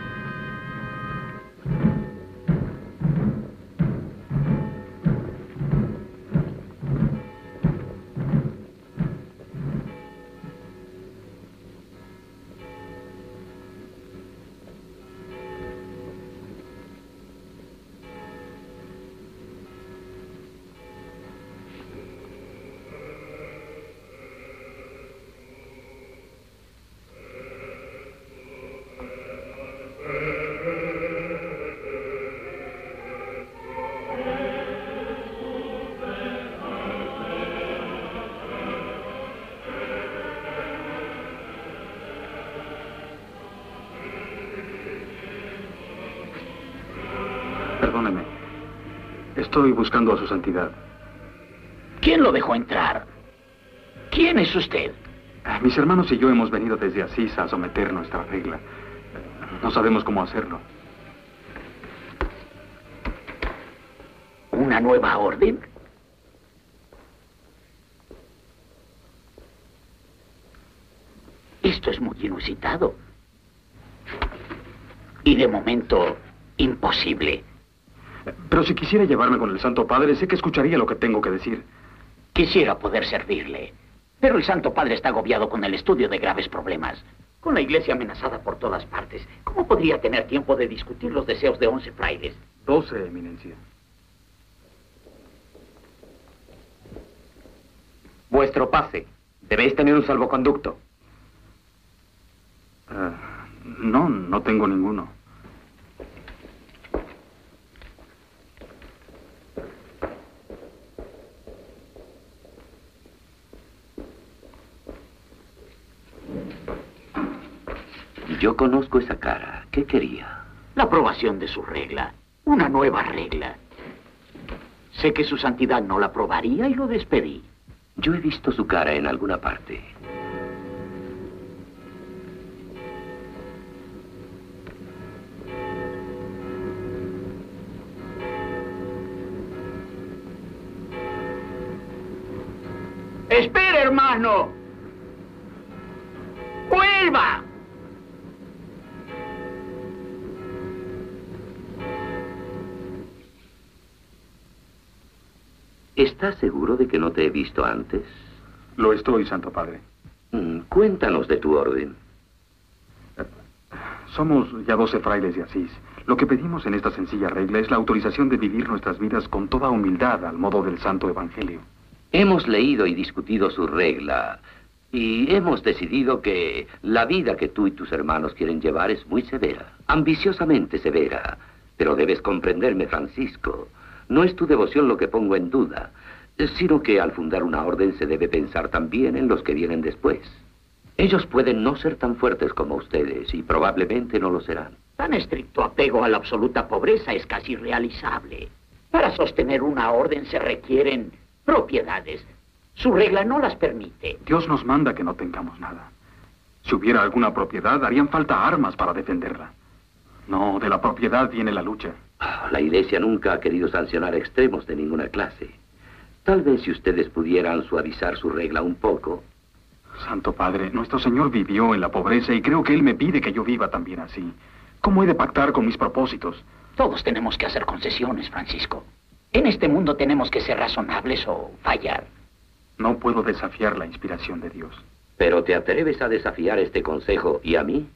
Perdóneme. Estoy buscando a su santidad. ¿Quién lo dejó entrar? ¿Quién es usted? Mis hermanos y yo hemos venido desde Asís a someter nuestra regla. No sabemos cómo hacerlo. ¿Una nueva orden? Esto es muy inusitado. Y de momento, imposible. Pero si quisiera llevarme con el Santo Padre, sé que escucharía lo que tengo que decir. Quisiera poder servirle. Pero el Santo Padre está agobiado con el estudio de graves problemas. Con la iglesia amenazada por todas partes, ¿cómo podría tener tiempo de discutir los deseos de 11 frailes? 12, eminencia. Vuestro pase. Debéis tener un salvoconducto. No tengo ninguno. Yo conozco esa cara. ¿Qué quería? La aprobación de su regla. Una nueva regla. Sé que su santidad no la aprobaría y lo despedí. Yo he visto su cara en alguna parte. ¡Espera, hermano! ¡Vuelva! ¿Estás seguro de que no te he visto antes? Lo estoy, Santo Padre. Cuéntanos de tu orden. Somos ya 12 frailes de Asís. Lo que pedimos en esta sencilla regla es la autorización de vivir nuestras vidas con toda humildad al modo del Santo Evangelio. Hemos leído y discutido su regla y hemos decidido que la vida que tú y tus hermanos quieren llevar es muy severa, ambiciosamente severa. Pero debes comprenderme, Francisco. No es tu devoción lo que pongo en duda, sino que al fundar una orden se debe pensar también en los que vienen después. Ellos pueden no ser tan fuertes como ustedes y probablemente no lo serán. Tan estricto apego a la absoluta pobreza es casi irrealizable. Para sostener una orden se requieren propiedades. Su regla no las permite. Dios nos manda que no tengamos nada. Si hubiera alguna propiedad, harían falta armas para defenderla. No, de la propiedad viene la lucha. La Iglesia nunca ha querido sancionar extremos de ninguna clase. Tal vez si ustedes pudieran suavizar su regla un poco. Santo Padre, nuestro Señor vivió en la pobreza y creo que Él me pide que yo viva también así. ¿Cómo he de pactar con mis propósitos? Todos tenemos que hacer concesiones, Francisco. En este mundo tenemos que ser razonables o fallar. No puedo desafiar la inspiración de Dios. ¿Pero te atreves a desafiar este consejo y a mí?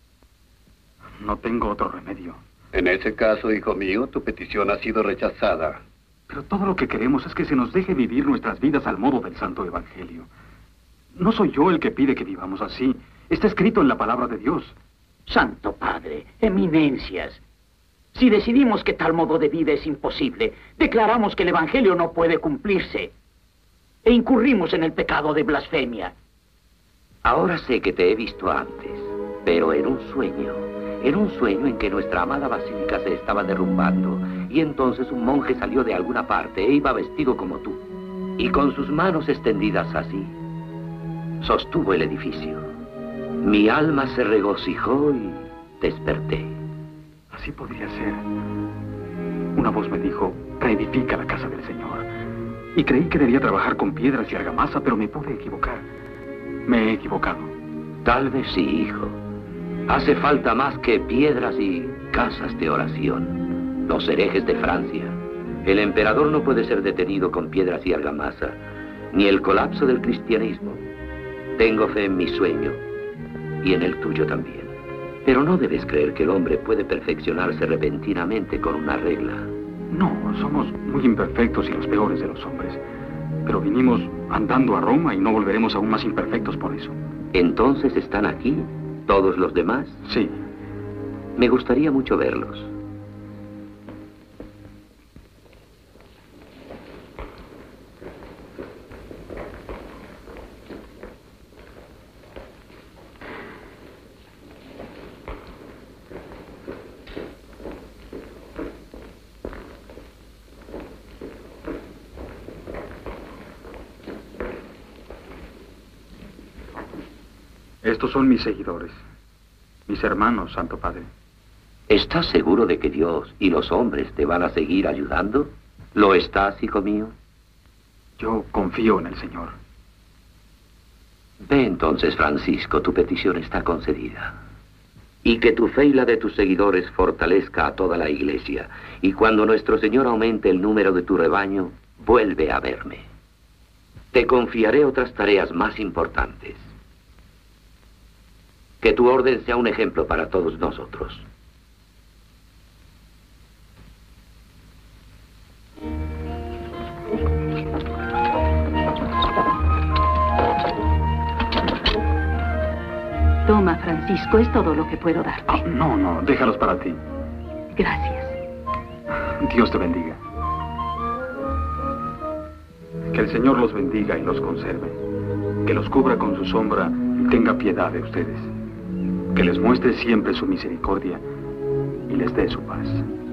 No tengo otro remedio. En ese caso, hijo mío, tu petición ha sido rechazada. Pero todo lo que queremos es que se nos deje vivir nuestras vidas al modo del Santo Evangelio. No soy yo el que pide que vivamos así. Está escrito en la palabra de Dios. Santo Padre, eminencias. Si decidimos que tal modo de vida es imposible, declaramos que el Evangelio no puede cumplirse e incurrimos en el pecado de blasfemia. Ahora sé que te he visto antes, pero en un sueño en que nuestra amada basílica se estaba derrumbando, y entonces un monje salió de alguna parte e iba vestido como tú, y con sus manos extendidas así, sostuvo el edificio. Mi alma se regocijó y desperté. Así podría ser. Una voz me dijo, reedifica la casa del Señor. Y creí que debía trabajar con piedras y argamasa, pero me pude equivocar. Me he equivocado. Tal vez sí, hijo. Hace falta más que piedras y casas de oración. Los herejes de Francia. El emperador no puede ser detenido con piedras y argamasa, ni el colapso del cristianismo. Tengo fe en mi sueño y en el tuyo también. Pero no debes creer que el hombre puede perfeccionarse repentinamente con una regla. No, somos muy imperfectos y los peores de los hombres. Pero vinimos andando a Roma y no volveremos aún más imperfectos por eso. ¿Entonces están aquí todos los demás? Sí. Me gustaría mucho verlos. Estos son mis seguidores, mis hermanos, Santo Padre. ¿Estás seguro de que Dios y los hombres te van a seguir ayudando? ¿Lo estás, hijo mío? Yo confío en el Señor. Ve entonces, Francisco, tu petición está concedida. Y que tu fe y la de tus seguidores fortalezca a toda la Iglesia. Y cuando nuestro Señor aumente el número de tu rebaño, vuelve a verme. Te confiaré otras tareas más importantes. Que tu orden sea un ejemplo para todos nosotros. Toma, Francisco, es todo lo que puedo darte. No, déjalos para ti. Gracias. Dios te bendiga. Que el Señor los bendiga y los conserve. Que los cubra con su sombra y tenga piedad de ustedes. que les muestre siempre su misericordia y les dé su paz.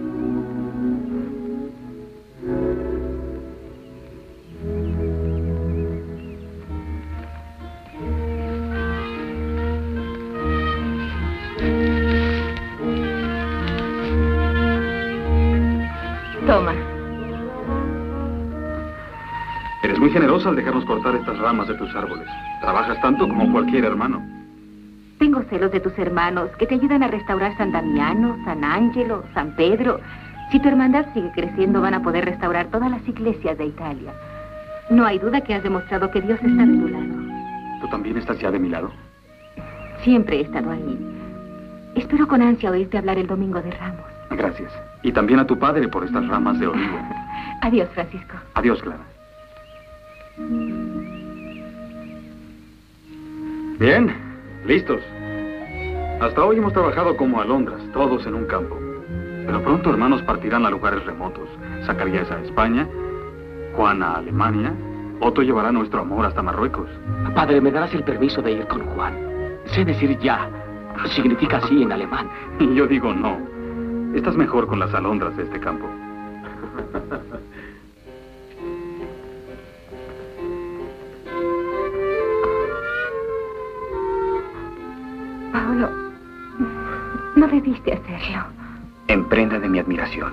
Toma. Eres muy generosa al dejarnos cortar estas ramas de tus árboles. Trabajas tanto como cualquier hermano. Tengo celos de tus hermanos que te ayudan a restaurar San Damiano, San Ángelo, San Pedro. Si tu hermandad sigue creciendo, van a poder restaurar todas las iglesias de Italia. No hay duda que has demostrado que Dios está de tu lado. ¿Tú también estás ya de mi lado? Siempre he estado ahí. Espero con ansia oírte hablar el Domingo de Ramos. Gracias. Y también a tu padre por estas ramas de olivo. Adiós, Francisco. Adiós, Clara. Bien, listos. Hasta hoy hemos trabajado como alondras, todos en un campo. Pero pronto hermanos partirán a lugares remotos. Zacarías a España, Juan a Alemania, Otto llevará nuestro amor hasta Marruecos. Padre, ¿me darás el permiso de ir con Juan? Sé decir ya. Significa sí en alemán. Y yo digo no. Estás mejor con las alondras de este campo. Paolo, no debiste hacerlo. En prenda de mi admiración.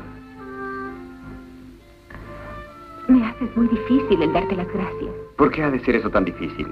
Me haces muy difícil el darte las gracias. ¿Por qué ha de ser eso tan difícil?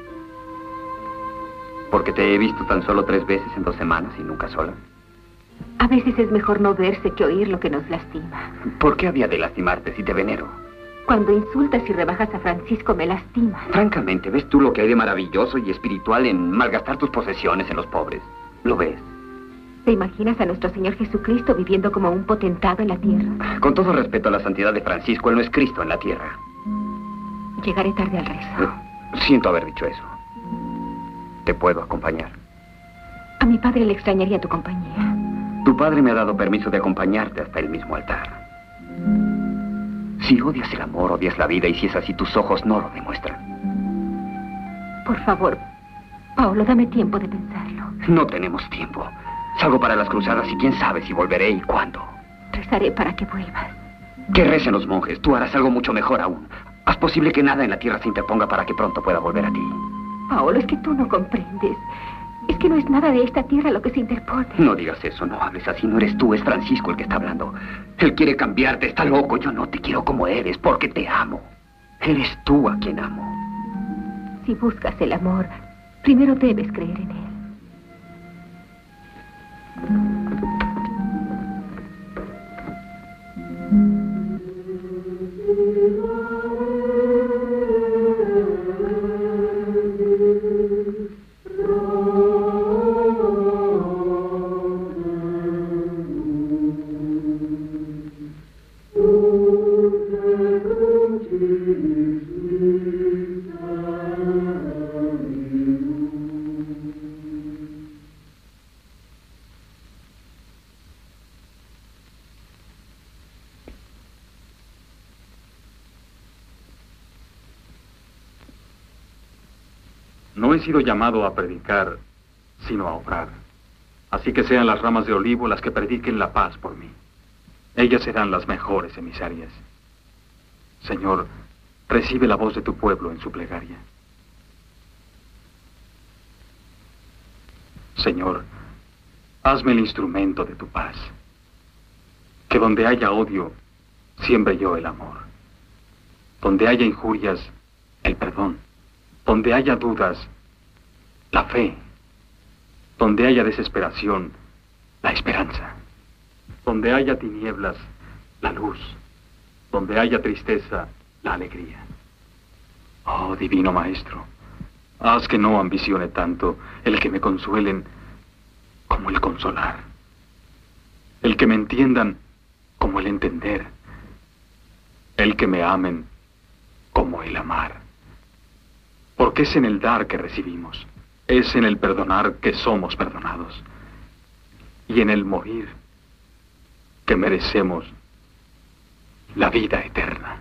¿Porque te he visto tan solo 3 veces en 2 semanas y nunca sola? A veces es mejor no verse que oír lo que nos lastima. ¿Por qué había de lastimarte si te venero? Cuando insultas y rebajas a Francisco me lastima. Francamente, ¿ves tú lo que hay de maravilloso y espiritual en malgastar tus posesiones en los pobres? ¿Lo ves? ¿Te imaginas a nuestro Señor Jesucristo viviendo como un potentado en la tierra? Con todo respeto a la santidad de Francisco, él no es Cristo en la tierra. Llegaré tarde al rezo. Siento haber dicho eso. ¿Te puedo acompañar? A mi padre le extrañaría tu compañía. Tu padre me ha dado permiso de acompañarte hasta el mismo altar. Si odias el amor, odias la vida, y si es así, tus ojos no lo demuestran. Por favor, Paolo, dame tiempo de pensarlo. No tenemos tiempo. Salgo para las cruzadas y quién sabe si volveré y cuándo. Rezaré para que vuelvas. Que recen los monjes. Tú harás algo mucho mejor aún. Haz posible que nada en la tierra se interponga para que pronto pueda volver a ti. Paolo, es que tú no comprendes. Es que no es nada de esta tierra lo que se interpone. No digas eso, no hables así. No eres tú, es Francisco el que está hablando. Él quiere cambiarte, está loco. Yo no te quiero como eres porque te amo. Eres tú a quien amo. Si buscas el amor, primero debes creer en él. No he sido llamado a predicar, sino a obrar. Así que sean las ramas de olivo las que prediquen la paz por mí. Ellas serán las mejores emisarias. Señor, recibe la voz de tu pueblo en su plegaria. Señor, hazme el instrumento de tu paz. Que donde haya odio, siembre yo el amor. Donde haya injurias, el perdón. Donde haya dudas, la fe. Donde haya desesperación, la esperanza. Donde haya tinieblas, la luz. Donde haya tristeza, la alegría. Oh, divino Maestro, haz que no ambicione tanto el que me consuelen como el consolar. El que me entiendan como el entender. El que me amen como el amar. Porque es en el dar que recibimos, es en el perdonar que somos perdonados, y en el morir que merecemos la vida eterna.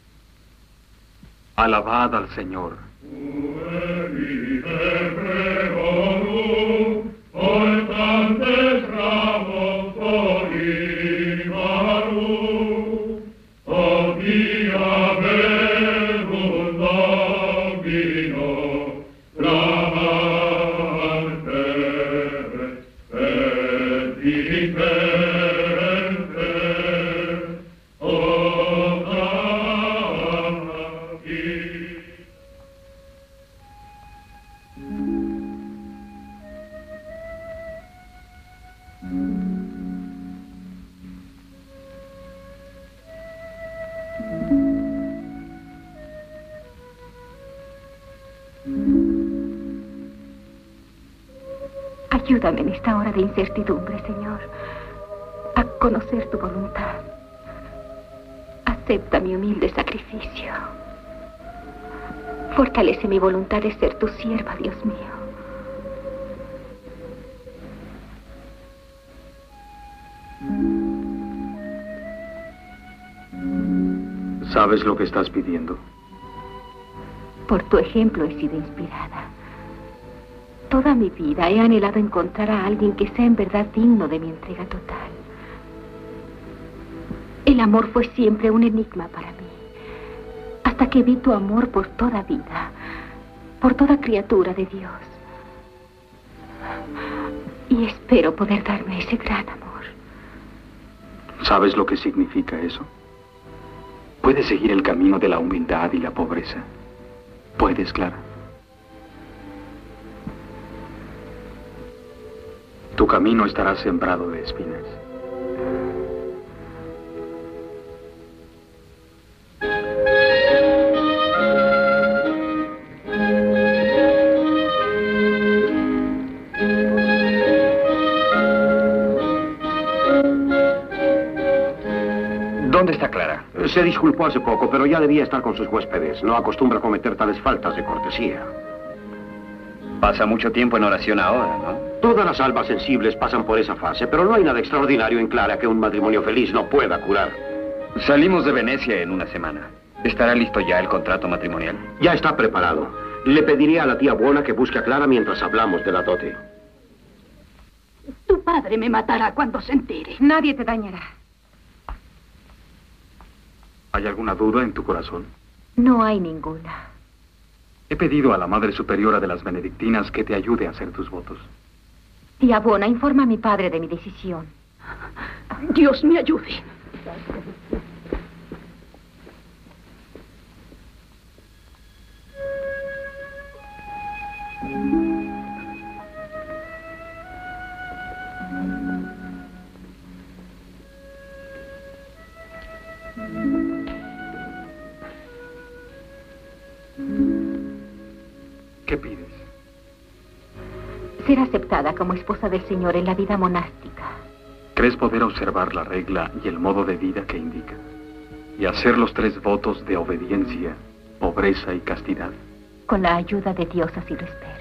Alabad al Señor. Ayúdame en esta hora de incertidumbre, Señor, a conocer tu voluntad. Acepta mi humilde sacrificio. Fortalece mi voluntad de ser tu sierva, Dios mío. ¿Sabes lo que estás pidiendo? Por tu ejemplo he sido inspirada. Toda mi vida he anhelado encontrar a alguien que sea en verdad digno de mi entrega total. El amor fue siempre un enigma para mí, hasta que vi tu amor por toda vida, por toda criatura de Dios. Y espero poder darme ese gran amor. ¿Sabes lo que significa eso? Puedes seguir el camino de la humildad y la pobreza. ¿Puedes, Clara? Tu camino estará sembrado de espinas. ¿Dónde está Clara? Se disculpó hace poco, pero ya debía estar con sus huéspedes. No acostumbra a cometer tales faltas de cortesía. Pasa mucho tiempo en oración ahora, ¿no? Todas las almas sensibles pasan por esa fase, pero no hay nada extraordinario en Clara que un matrimonio feliz no pueda curar. Salimos de Venecia en una semana. ¿Estará listo ya el contrato matrimonial? Ya está preparado. Le pediré a la tía Buona que busque a Clara mientras hablamos de la dote. Tu padre me matará cuando se entere. Nadie te dañará. ¿Hay alguna duda en tu corazón? No hay ninguna. He pedido a la Madre Superiora de las Benedictinas que te ayude a hacer tus votos. Tía Buona, informa a mi padre de mi decisión. Dios me ayude. ¿Qué pides? Ser aceptada como esposa del Señor en la vida monástica. ¿Crees poder observar la regla y el modo de vida que indica? Y hacer los 3 votos de obediencia, pobreza y castidad. Con la ayuda de Dios así lo espero.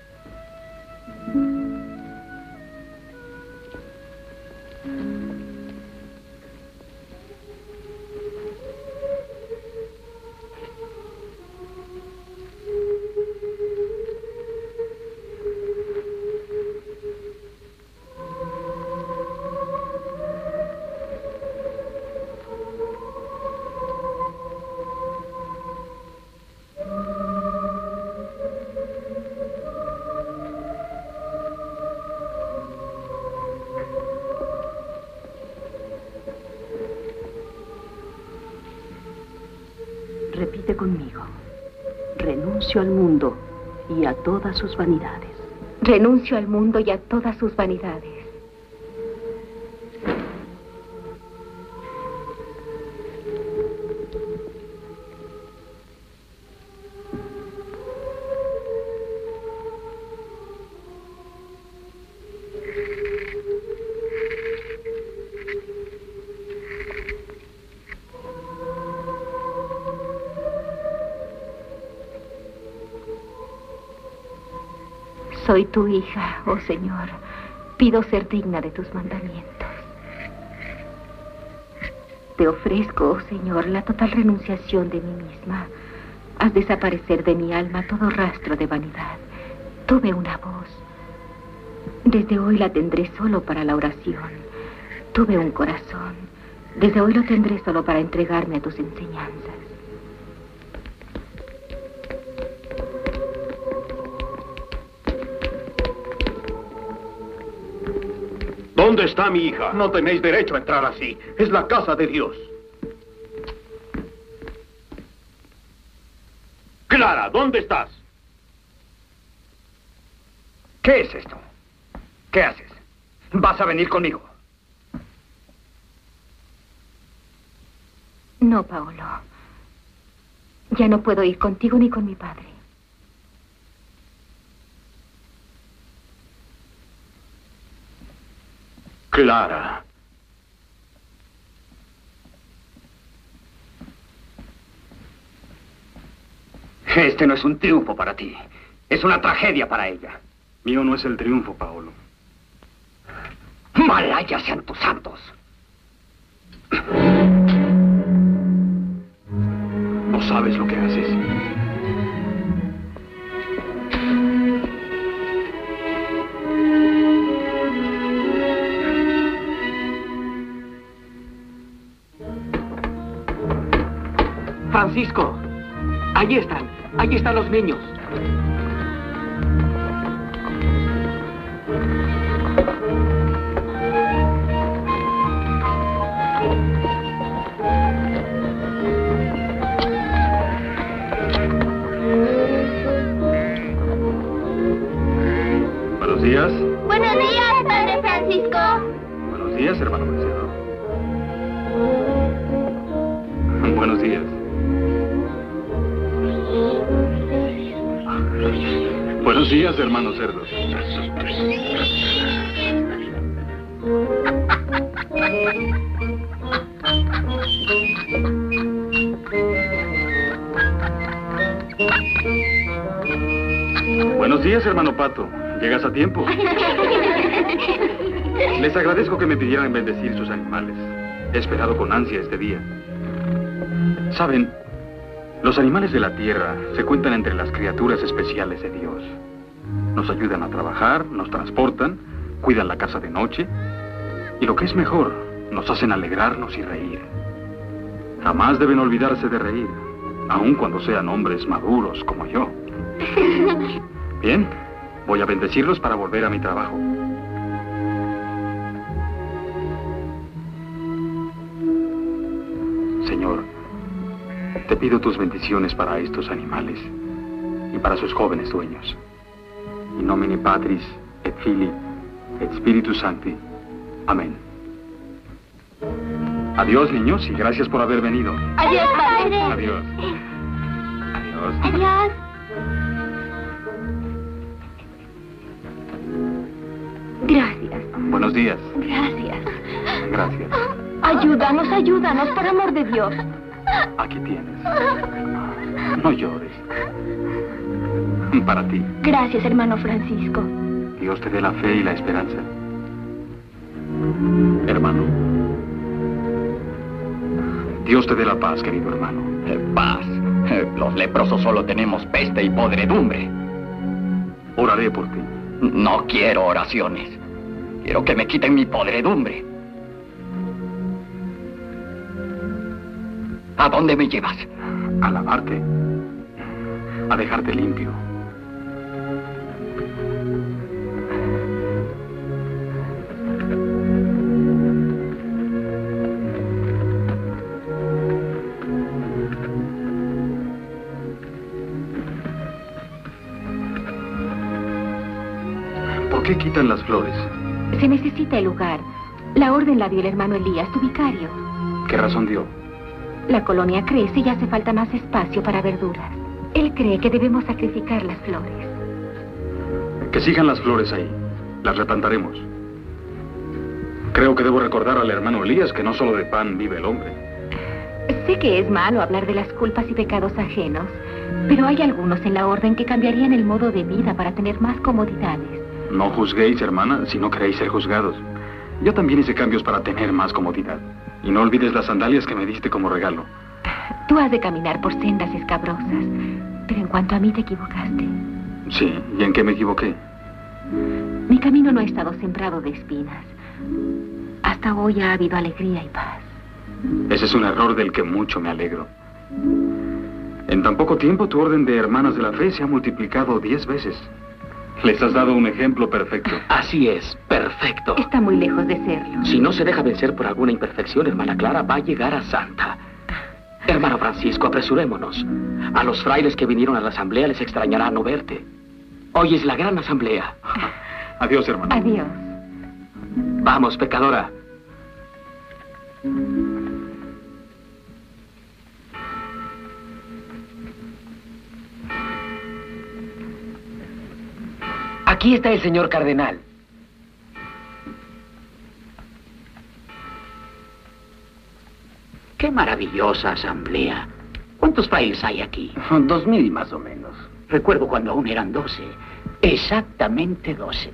Repite conmigo. Renuncio al mundo y a todas sus vanidades. Renuncio al mundo y a todas sus vanidades. Soy tu hija, oh Señor. Pido ser digna de tus mandamientos. Te ofrezco, oh Señor, la total renunciación de mí misma. Haz desaparecer de mi alma todo rastro de vanidad. Tuve una voz. Desde hoy la tendré solo para la oración. Tuve un corazón. Desde hoy lo tendré solo para entregarme a tus enseñanzas. ¿Dónde está mi hija? No tenéis derecho a entrar así. Es la casa de Dios. Clara, ¿dónde estás? ¿Qué es esto? ¿Qué haces? ¿Vas a venir conmigo? No, Paolo. Ya no puedo ir contigo ni con mi padre. Clara. Este no es un triunfo para ti. Es una tragedia para ella. Mío no es el triunfo, Paolo. ¡Malaya sean tus santos! No sabes lo que haces. Francisco, allí están los niños. Buenos días. Buenos días, Padre Francisco. Buenos días, hermano Mercedo. Buenos días. Buenos días, hermano Cerdo. Buenos días, hermano Pato. Llegas a tiempo. Les agradezco que me pidieran bendecir sus animales. He esperado con ansia este día. Saben, los animales de la tierra se cuentan entre las criaturas especiales de Dios. Nos ayudan a trabajar, nos transportan, cuidan la casa de noche y lo que es mejor, nos hacen alegrarnos y reír. Jamás deben olvidarse de reír, aun cuando sean hombres maduros como yo. Bien, voy a bendecirlos para volver a mi trabajo. Señor, te pido tus bendiciones para estos animales y para sus jóvenes dueños. In nomine Patris, et Filii, et Spiritus Sancti. Amén. Adiós, niños, y gracias por haber venido. Adiós, Padre. Adiós. Adiós. Adiós. Gracias. Buenos días. Gracias. Gracias. Ayúdanos, por amor de Dios. Aquí tienes. No llores. Para ti. Gracias, hermano Francisco. Dios te dé la fe y la esperanza. Hermano. Dios te dé la paz, querido hermano. Paz. Los leprosos solo tenemos peste y podredumbre. Oraré por ti. No quiero oraciones. Quiero que me quiten mi podredumbre. ¿A dónde me llevas? A lavarte. A dejarte limpio. ¿Por qué quitan las flores? Se necesita el lugar. La orden la dio el hermano Elías, tu vicario. ¿Qué razón dio? La colonia crece y hace falta más espacio para verduras. Él cree que debemos sacrificar las flores. Que sigan las flores ahí. Las replantaremos. Creo que debo recordar al hermano Elías que no solo de pan vive el hombre. Sé que es malo hablar de las culpas y pecados ajenos, pero hay algunos en la orden que cambiarían el modo de vida para tener más comodidades. No juzguéis, hermana, si no queréis ser juzgados. Yo también hice cambios para tener más comodidad. Y no olvides las sandalias que me diste como regalo. Tú has de caminar por sendas escabrosas, pero en cuanto a mí te equivocaste. Sí, ¿y en qué me equivoqué? Mi camino no ha estado sembrado de espinas. Hasta hoy ha habido alegría y paz. Ese es un error del que mucho me alegro. En tan poco tiempo, tu orden de hermanas de la fe se ha multiplicado 10 veces. Les has dado un ejemplo perfecto. Así es, perfecto. Está muy lejos de serlo. Si no se deja vencer por alguna imperfección, hermana Clara va a llegar a santa. Hermano Francisco, apresurémonos. A los frailes que vinieron a la asamblea les extrañará no verte. Hoy es la gran asamblea. Adiós, hermano. Adiós. Vamos, pecadora. Aquí está el señor cardenal. ¡Qué maravillosa asamblea! ¿Cuántos frailes hay aquí? 2000 y más o menos. Recuerdo cuando aún eran 12. Exactamente 12.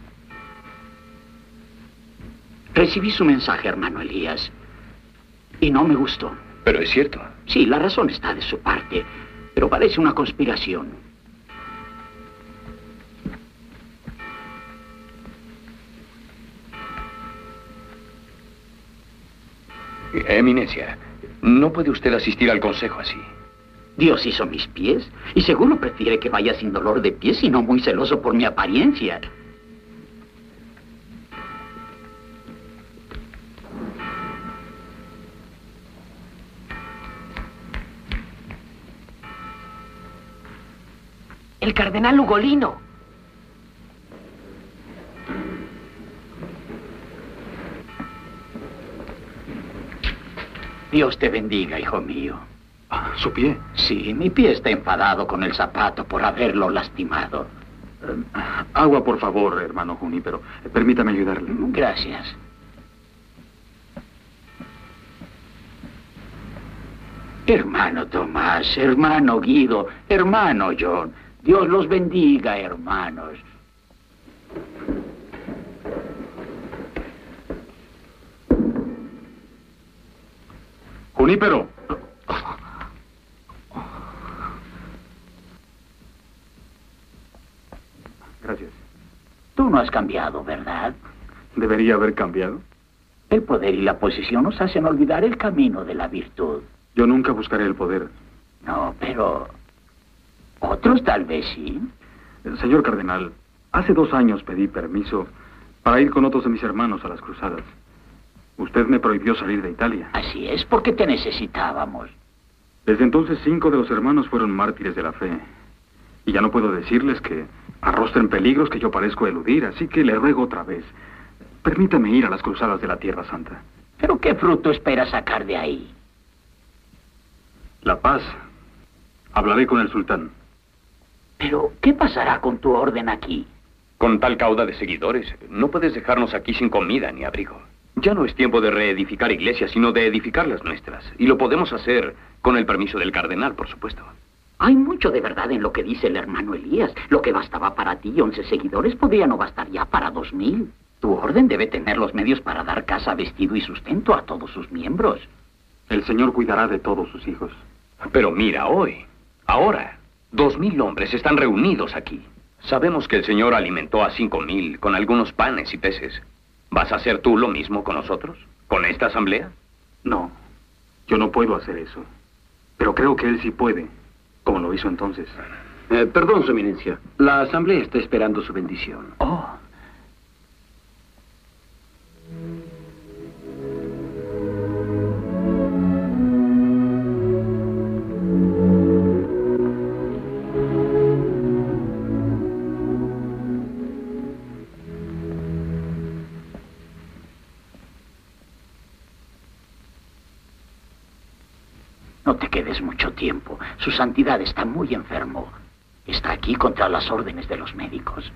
Recibí su mensaje, hermano Elías, y no me gustó. Pero es cierto. Sí, la razón está de su parte, pero parece una conspiración. Eminencia, no puede usted asistir al consejo así. Dios hizo mis pies y seguro prefiere que vaya sin dolor de pies y no muy celoso por mi apariencia. El cardenal Ugolino. Dios te bendiga, hijo mío. ¿Su pie? Sí, mi pie está enfadado con el zapato por haberlo lastimado. Agua, por favor, hermano Junípero. Permítame ayudarle. Gracias. Hermano Tomás, hermano Guido, hermano John. Dios los bendiga, hermanos. Junípero. Gracias. Tú no has cambiado, ¿verdad? ¿Debería haber cambiado? El poder y la posición nos hacen olvidar el camino de la virtud. Yo nunca buscaré el poder. No, pero... otros tal vez sí. Señor cardenal, hace 2 años pedí permiso para ir con otros de mis hermanos a las cruzadas. Usted me prohibió salir de Italia. Así es, porque te necesitábamos. Desde entonces 5 de los hermanos fueron mártires de la fe. Y ya no puedo decirles que arrostren peligros que yo parezco eludir, así que le ruego otra vez, permítame ir a las cruzadas de la Tierra Santa. ¿Pero qué fruto esperas sacar de ahí? La paz. Hablaré con el sultán. ¿Pero qué pasará con tu orden aquí? Con tal cauda de seguidores, no puedes dejarnos aquí sin comida ni abrigo. Ya no es tiempo de reedificar iglesias, sino de edificar las nuestras. Y lo podemos hacer con el permiso del cardenal, por supuesto. Hay mucho de verdad en lo que dice el hermano Elías. Lo que bastaba para ti y 11 seguidores podría no bastar ya para 2000. Tu orden debe tener los medios para dar casa, vestido y sustento a todos sus miembros. El Señor cuidará de todos sus hijos. Pero mira, hoy, ahora, 2000 hombres están reunidos aquí. Sabemos que el Señor alimentó a 5000 con algunos panes y peces. ¿Vas a hacer tú lo mismo con nosotros? ¿Con esta asamblea? No, yo no puedo hacer eso. Pero creo que él sí puede, como lo hizo entonces. Perdón, su eminencia. La asamblea está esperando su bendición. Oh. No te quedes mucho tiempo. Su santidad está muy enfermo. Está aquí contra las órdenes de los médicos.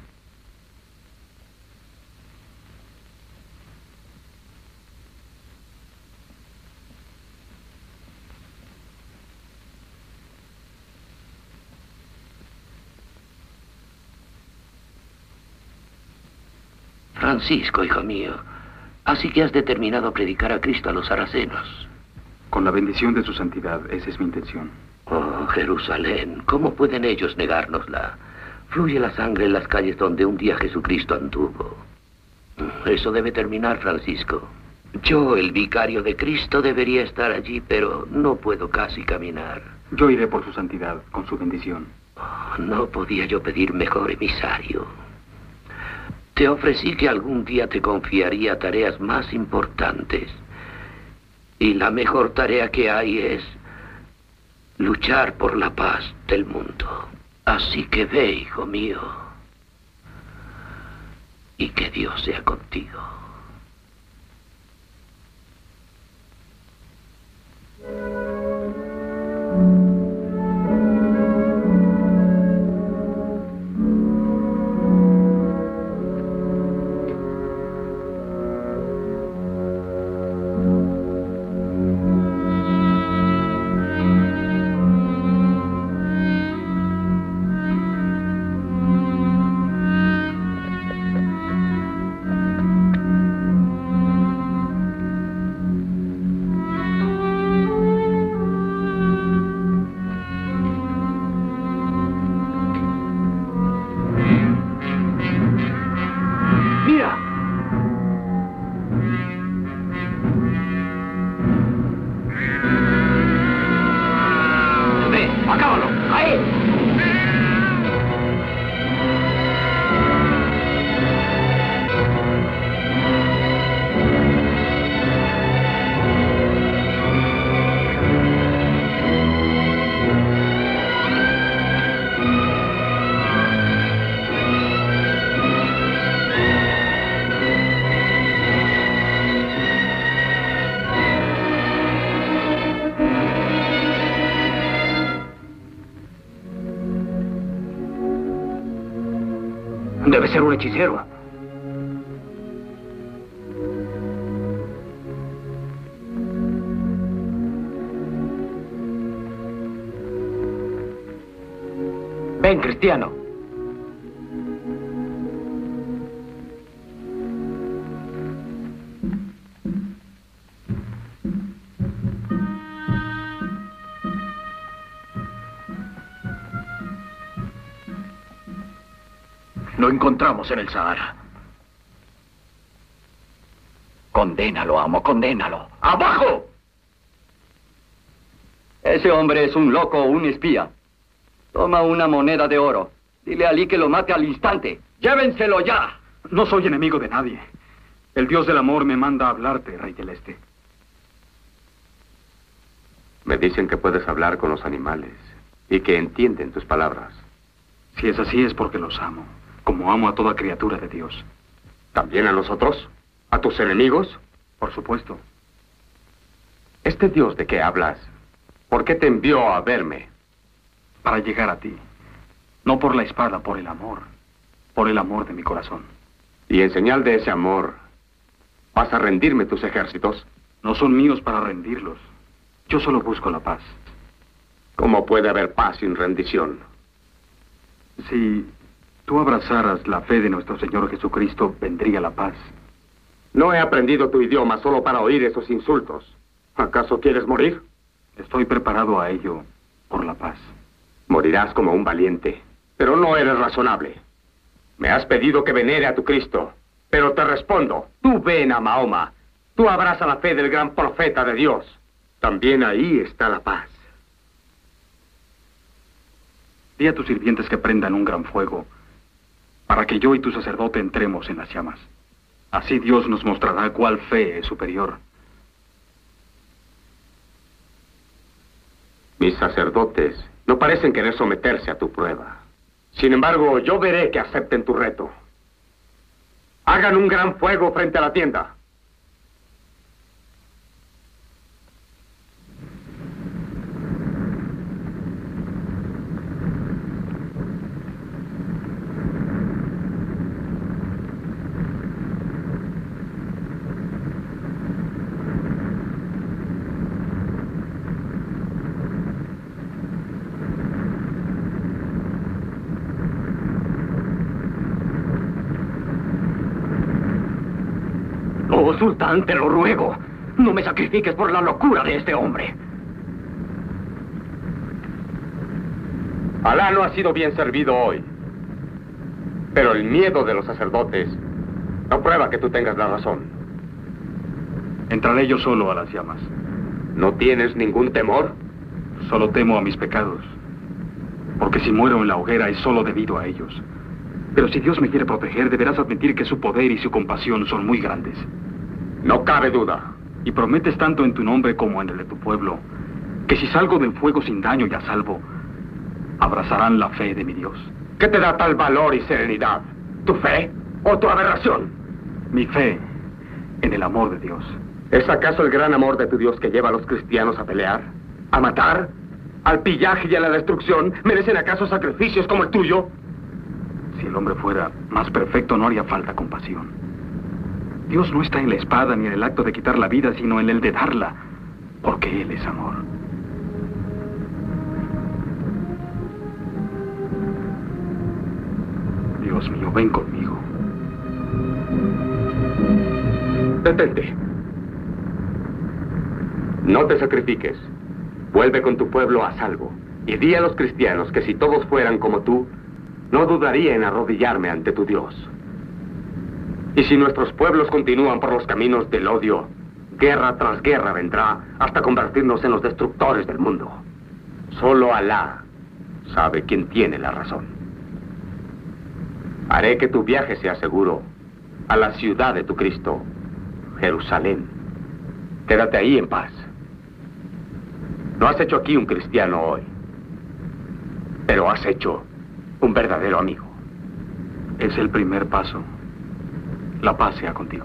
Francisco, hijo mío, así que has determinado predicar a Cristo a los saracenos. Con la bendición de su santidad, esa es mi intención. Oh, Jerusalén, ¿cómo pueden ellos negárnosla? Fluye la sangre en las calles donde un día Jesucristo anduvo. Eso debe terminar, Francisco. Yo, el vicario de Cristo, debería estar allí, pero no puedo casi caminar. Yo iré por su santidad, con su bendición. No podía yo pedir mejor emisario. Te ofrecí que algún día te confiaría tareas más importantes. Y la mejor tarea que hay es luchar por la paz del mundo. Así que ve, hijo mío. Y que Dios sea contigo. Debe ser un hechicero. Ven, cristiano. Lo encontramos en el Sahara. Condénalo, amo, condénalo. ¡Abajo! Ese hombre es un loco o un espía. Toma una moneda de oro. Dile a Ali que lo mate al instante. ¡Llévenselo ya! No soy enemigo de nadie. El Dios del amor me manda a hablarte, Rey del Este. Me dicen que puedes hablar con los animales y que entienden tus palabras. Si es así es porque los amo, como amo a toda criatura de Dios. ¿También a nosotros? ¿A tus enemigos? Por supuesto. Este Dios de que hablas, ¿por qué te envió a verme? Para llegar a ti. No por la espada, por el amor. Por el amor de mi corazón. Y en señal de ese amor, ¿vas a rendirme tus ejércitos? No son míos para rendirlos. Yo solo busco la paz. ¿Cómo puede haber paz sin rendición? Si tú abrazaras la fe de nuestro Señor Jesucristo, vendría la paz. No he aprendido tu idioma solo para oír esos insultos. ¿Acaso quieres morir? Estoy preparado a ello por la paz. Morirás como un valiente, pero no eres razonable. Me has pedido que venere a tu Cristo, pero te respondo, tú ven a Mahoma. Tú abraza la fe del gran profeta de Dios. También ahí está la paz. Di a tus sirvientes que prendan un gran fuego, para que yo y tu sacerdote entremos en las llamas. Así Dios nos mostrará cuál fe es superior. Mis sacerdotes no parecen querer someterse a tu prueba. Sin embargo, yo veré que acepten tu reto. Hagan un gran fuego frente a la tienda. Oh, sultán, te lo ruego. No me sacrifiques por la locura de este hombre. Alá no ha sido bien servido hoy. Pero el miedo de los sacerdotes no prueba que tú tengas la razón. Entraré yo solo a las llamas. ¿No tienes ningún temor? Solo temo a mis pecados. Porque si muero en la hoguera es solo debido a ellos. Pero si Dios me quiere proteger, deberás admitir que su poder y su compasión son muy grandes. No cabe duda. Y prometes tanto en tu nombre como en el de tu pueblo, que si salgo del fuego sin daño y a salvo, abrazarán la fe de mi Dios. ¿Qué te da tal valor y serenidad? ¿Tu fe o tu aberración? Mi fe en el amor de Dios. ¿Es acaso el gran amor de tu Dios que lleva a los cristianos a pelear? ¿A matar? ¿Al pillaje y a la destrucción? ¿Merecen acaso sacrificios como el tuyo? Si el hombre fuera más perfecto, no haría falta compasión. Dios no está en la espada ni en el acto de quitar la vida, sino en el de darla, porque Él es amor. Dios mío, ven conmigo. Detente. No te sacrifiques. Vuelve con tu pueblo a salvo. Y di a los cristianos que si todos fueran como tú, no dudaría en arrodillarme ante tu Dios. Y si nuestros pueblos continúan por los caminos del odio, guerra tras guerra vendrá hasta convertirnos en los destructores del mundo. Solo Alá sabe quién tiene la razón. Haré que tu viaje sea seguro a la ciudad de tu Cristo, Jerusalén. Quédate ahí en paz. No has hecho aquí un cristiano hoy, pero has hecho un verdadero amigo. Es el primer paso. La paz sea contigo.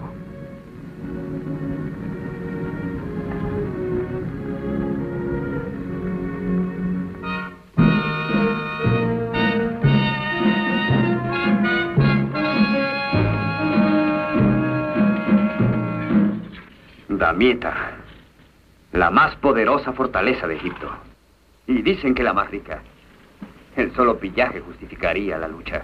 Damieta, la más poderosa fortaleza de Egipto. Y dicen que la más rica. El solo pillaje justificaría la lucha.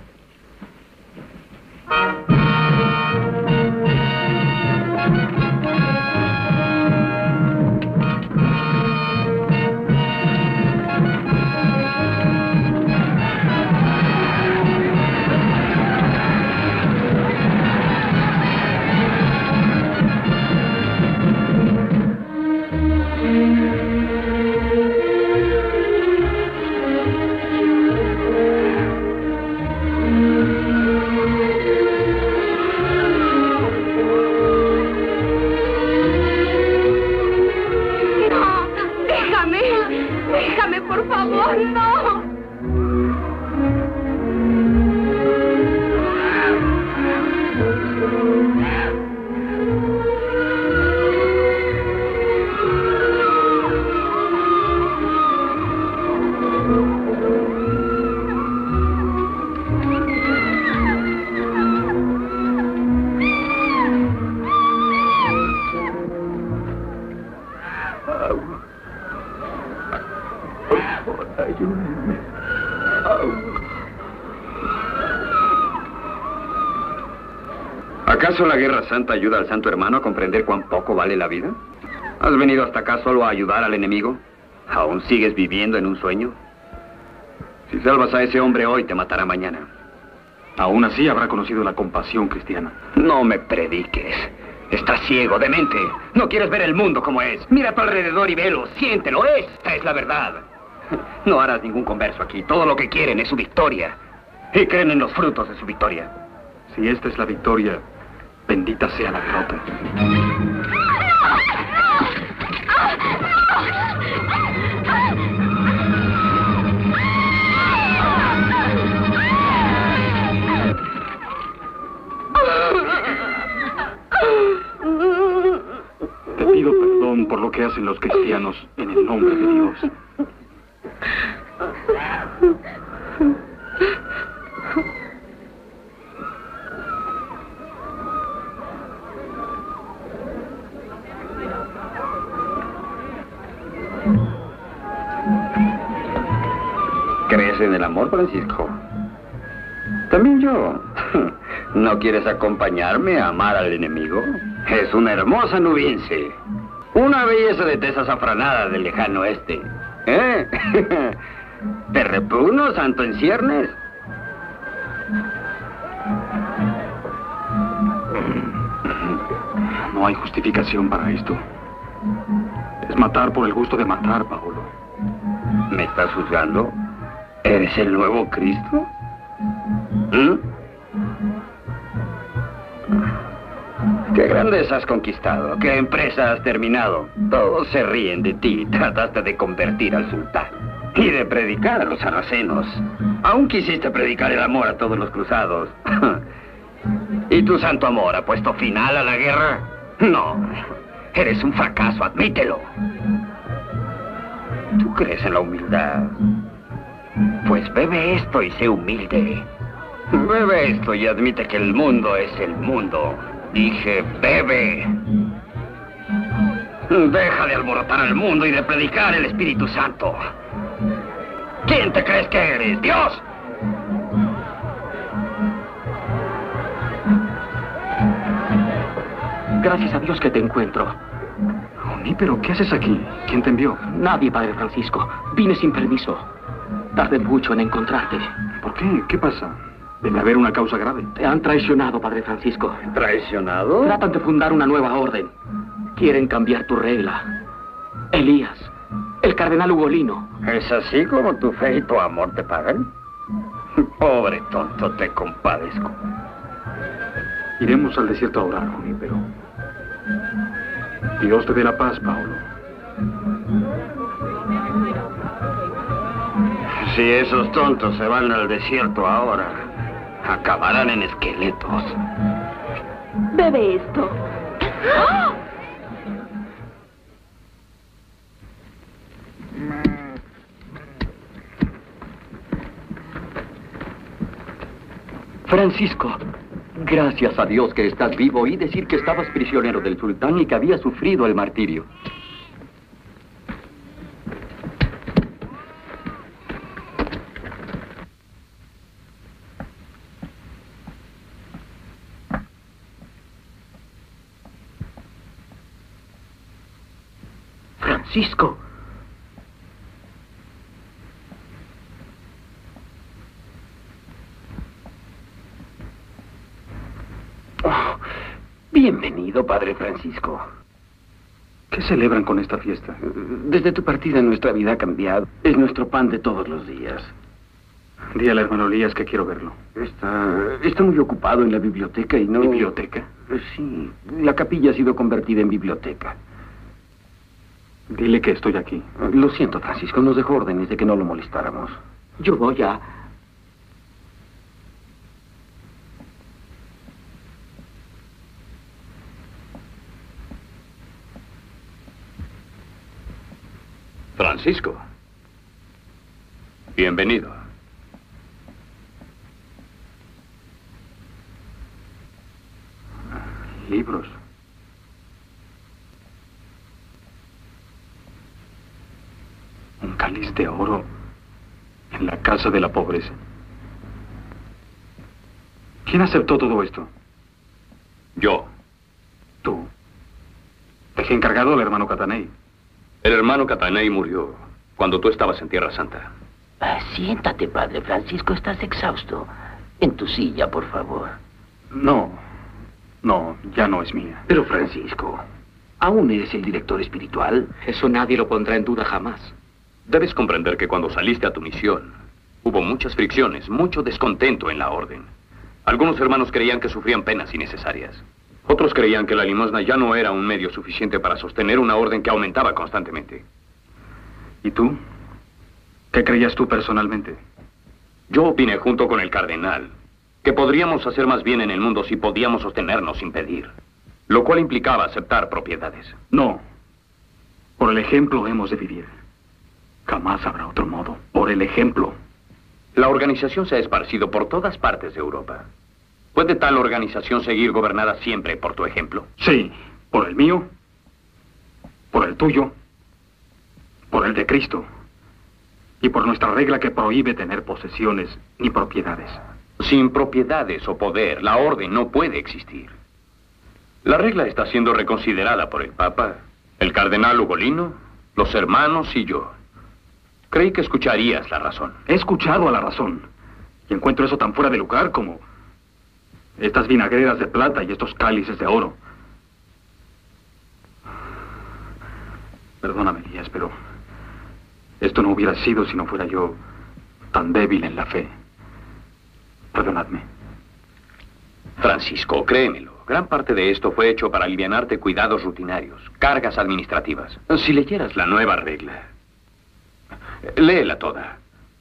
Por favor, no. ¿Acaso la Guerra Santa ayuda al Santo Hermano a comprender cuán poco vale la vida? ¿Has venido hasta acá solo a ayudar al enemigo? ¿Aún sigues viviendo en un sueño? Si salvas a ese hombre hoy, te matará mañana. Aún así habrá conocido la compasión cristiana. No me prediques. Estás ciego, demente. No quieres ver el mundo como es. Mira a tu alrededor y velo, siéntelo. Esta es la verdad. No harás ningún converso aquí. Todo lo que quieren es su victoria. Y creen en los frutos de su victoria. Si esta es la victoria, bendita sea la derrota. Te pido perdón por lo que hacen los cristianos en el nombre de Dios. ¿Crees en el amor, Francisco? También yo. ¿No quieres acompañarme a amar al enemigo? Es una hermosa nubiense. Una belleza de tez azafranada del lejano oeste. ¿Eh? ¿Te repugno, santo en ciernes? No hay justificación para esto. Es matar por el gusto de matar, Paolo. ¿Me estás juzgando? ¿Eres el nuevo Cristo? ¿Mm? ¿Qué grandeza has conquistado? ¿Qué empresa has terminado? Todos se ríen de ti. Trataste de convertir al sultán y de predicar a los sarracenos. Aún quisiste predicar el amor a todos los cruzados. ¿Y tu santo amor ha puesto final a la guerra? No. Eres un fracaso, admítelo. ¿Tú crees en la humildad? Pues bebe esto y sé humilde. Bebe esto y admite que el mundo es el mundo. Dije, bebe. Deja de alborotar al mundo y de predicar el Espíritu Santo. ¿Quién te crees que eres? ¿Dios? Gracias a Dios que te encuentro. Oni, ¿pero qué haces aquí? ¿Quién te envió? Nadie, Padre Francisco. Vine sin permiso. Tardé mucho en encontrarte. ¿Por qué? ¿Qué pasa? Debe haber una causa grave. Te han traicionado, Padre Francisco. ¿Traicionado? Tratan de fundar una nueva orden. Quieren cambiar tu regla. Elías, el cardenal Ugolino. ¿Es así como tu fe y tu amor te pagan? Pobre tonto, te compadezco. Iremos al desierto a orar, Oni, pero... Dios te dé la paz, Paolo. Si esos tontos se van al desierto ahora, acabarán en esqueletos. Bebe esto. ¡Ah! Francisco, gracias a Dios que estás vivo y decir que estabas prisionero del sultán y que había sufrido el martirio. Francisco. Oh, bienvenido, Padre Francisco. ¿Qué celebran con esta fiesta? Desde tu partida nuestra vida ha cambiado. Es nuestro pan de todos los días. Di al hermano Elías que quiero verlo. Está muy ocupado en la biblioteca y no... ¿Biblioteca? Sí, la capilla ha sido convertida en biblioteca. Dile que estoy aquí. Lo siento, Francisco, nos dejó órdenes de que no lo molestáramos. Yo voy a... Francisco. Bienvenido. Libros. Un cáliz de oro en la casa de la pobreza. ¿Quién aceptó todo esto? Yo. Tú. Dejé encargado al hermano Catanei. El hermano Catanei murió cuando tú estabas en Tierra Santa. Siéntate, Padre Francisco, estás exhausto. En tu silla, por favor. No, ya no es mía. Pero, Francisco, ¿aún eres el director espiritual? Eso nadie lo pondrá en duda jamás. Debes comprender que cuando saliste a tu misión, hubo muchas fricciones, mucho descontento en la orden. Algunos hermanos creían que sufrían penas innecesarias. Otros creían que la limosna ya no era un medio suficiente para sostener una orden que aumentaba constantemente. ¿Y tú? ¿Qué creías tú personalmente? Yo opiné junto con el cardenal que podríamos hacer más bien en el mundo si podíamos sostenernos sin pedir, lo cual implicaba aceptar propiedades. No. Por el ejemplo hemos de vivir. Jamás habrá otro modo. Por el ejemplo. La organización se ha esparcido por todas partes de Europa. ¿Puede tal organización seguir gobernada siempre por tu ejemplo? Sí, por el mío, por el tuyo, por el de Cristo y por nuestra regla que prohíbe tener posesiones ni propiedades. Sin propiedades o poder, la orden no puede existir. La regla está siendo reconsiderada por el Papa, el cardenal Ugolino, los hermanos y yo. Creí que escucharías la razón. He escuchado a la razón y encuentro eso tan fuera de lugar como estas vinagreras de plata y estos cálices de oro. Perdóname, Elías, pero esto no hubiera sido si no fuera yo tan débil en la fe. Perdonadme. Francisco, créemelo. Gran parte de esto fue hecho para alivianarte cuidados rutinarios, cargas administrativas. Si leyeras la nueva regla, léela toda.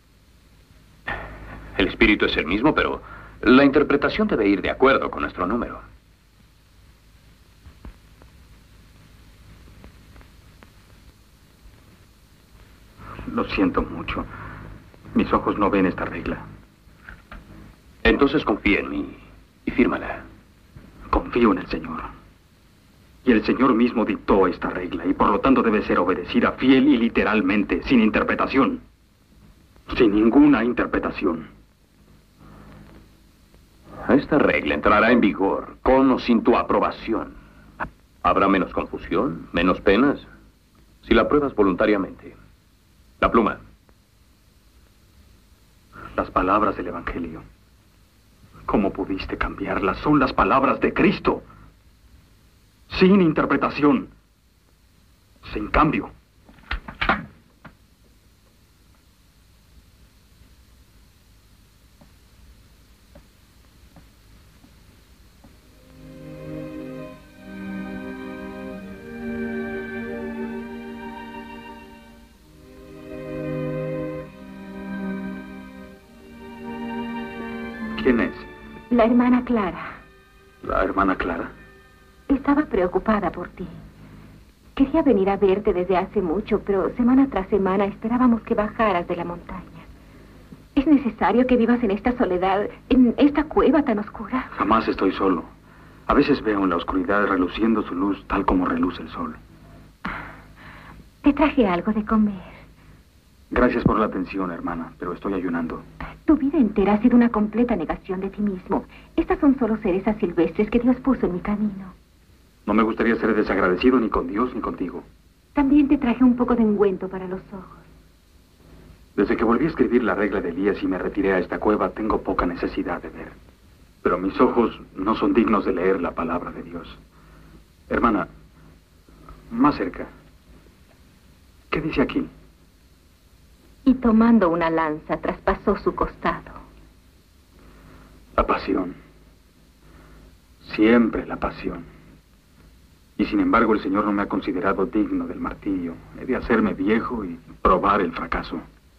El espíritu es el mismo, pero la interpretación debe ir de acuerdo con nuestro número. Lo siento mucho. Mis ojos no ven esta regla. Entonces confía en mí y fírmala. Confío en el Señor. Y el Señor mismo dictó esta regla, y por lo tanto debe ser obedecida fiel y literalmente, sin interpretación. Sin ninguna interpretación. Esta regla entrará en vigor, con o sin tu aprobación. Habrá menos confusión, menos penas, si la pruebas voluntariamente. La pluma. Las palabras del Evangelio. ¿Cómo pudiste cambiarlas? Son las palabras de Cristo. Sin interpretación. Sin cambio. ¿Quién es? La hermana Clara. La hermana Clara. Estaba preocupada por ti. Quería venir a verte desde hace mucho, pero semana tras semana esperábamos que bajaras de la montaña. ¿Es necesario que vivas en esta soledad, en esta cueva tan oscura? Jamás estoy solo. A veces veo en la oscuridad reluciendo su luz tal como reluce el sol. Te traje algo de comer. Gracias por la atención, hermana, pero estoy ayunando. Tu vida entera ha sido una completa negación de ti mismo. Estas son solo cerezas silvestres que Dios puso en mi camino. No me gustaría ser desagradecido ni con Dios ni contigo. También te traje un poco de ungüento para los ojos. Desde que volví a escribir la regla de Elías y me retiré a esta cueva, tengo poca necesidad de ver. Pero mis ojos no son dignos de leer la palabra de Dios. Hermana, más cerca. ¿Qué dice aquí? Y tomando una lanza, traspasó su costado. La pasión. Siempre la pasión. Y sin embargo, el Señor no me ha considerado digno del martirio. He de hacerme viejo y probar el fracaso.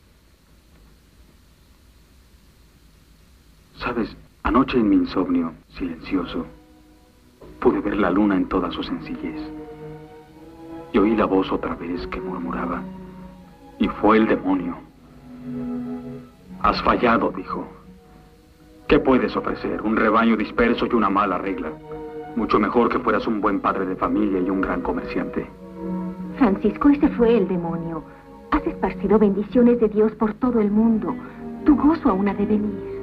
¿Sabes? Anoche en mi insomnio, silencioso, pude ver la luna en toda su sencillez. Y oí la voz otra vez que murmuraba. Y fue el demonio. Has fallado, dijo. ¿Qué puedes ofrecer? Un rebaño disperso y una mala regla. Mucho mejor que fueras un buen padre de familia y un gran comerciante. Francisco, ese fue el demonio. Has esparcido bendiciones de Dios por todo el mundo. Tu gozo aún ha de venir.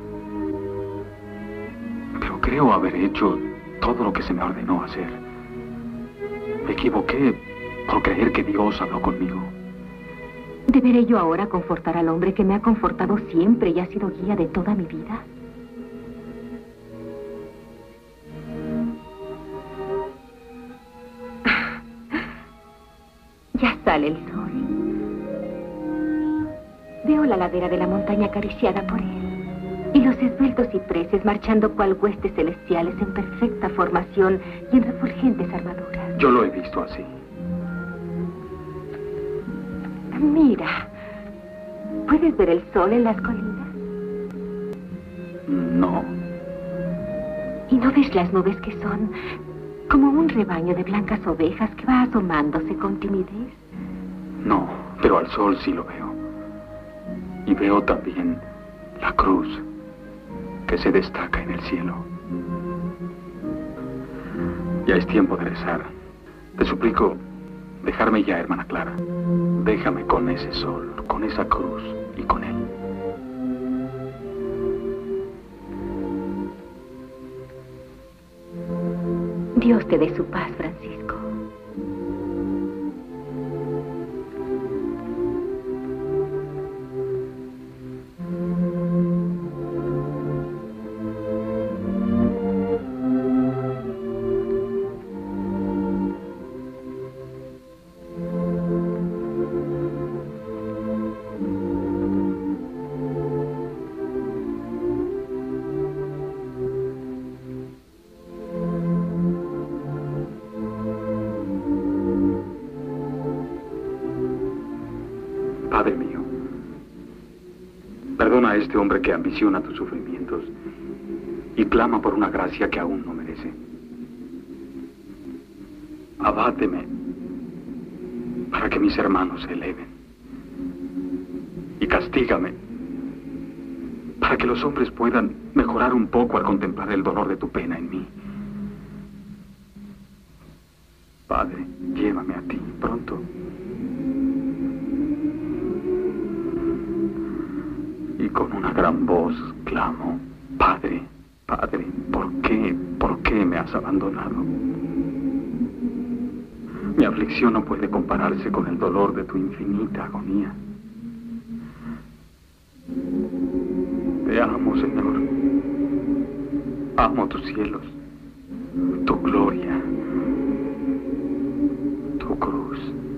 Pero creo haber hecho todo lo que se me ordenó hacer. Me equivoqué por creer que Dios habló conmigo. ¿Deberé yo ahora confortar al hombre que me ha confortado siempre y ha sido guía de toda mi vida? Ya sale el sol. Veo la ladera de la montaña acariciada por él y los esbeltos cipreses marchando cual huestes celestiales en perfecta formación y en refulgentes armaduras. Yo lo he visto así. Mira, ¿puedes ver el sol en las colinas? No. ¿Y no ves las nubes que son como un rebaño de blancas ovejas que va asomándose con timidez? No, pero al sol sí lo veo. Y veo también la cruz que se destaca en el cielo. Ya es tiempo de rezar. Te suplico dejarme ya, hermana Clara. Déjame con ese sol, con esa cruz y con él. Dios te dé su paz, Francisco. este hombre que ambiciona tus sufrimientos y clama por una gracia que aún no merece. Abáteme para que mis hermanos se eleven. Y castígame para que los hombres puedan mejorar un poco al contemplar el dolor de tu pena en mí. Padre, llévame a ti pronto. Y con una gran voz clamo: Padre, Padre, ¿por qué me has abandonado? Mi aflicción no puede compararse con el dolor de tu infinita agonía. Te amo, Señor. Amo tus cielos, tu gloria, tu cruz.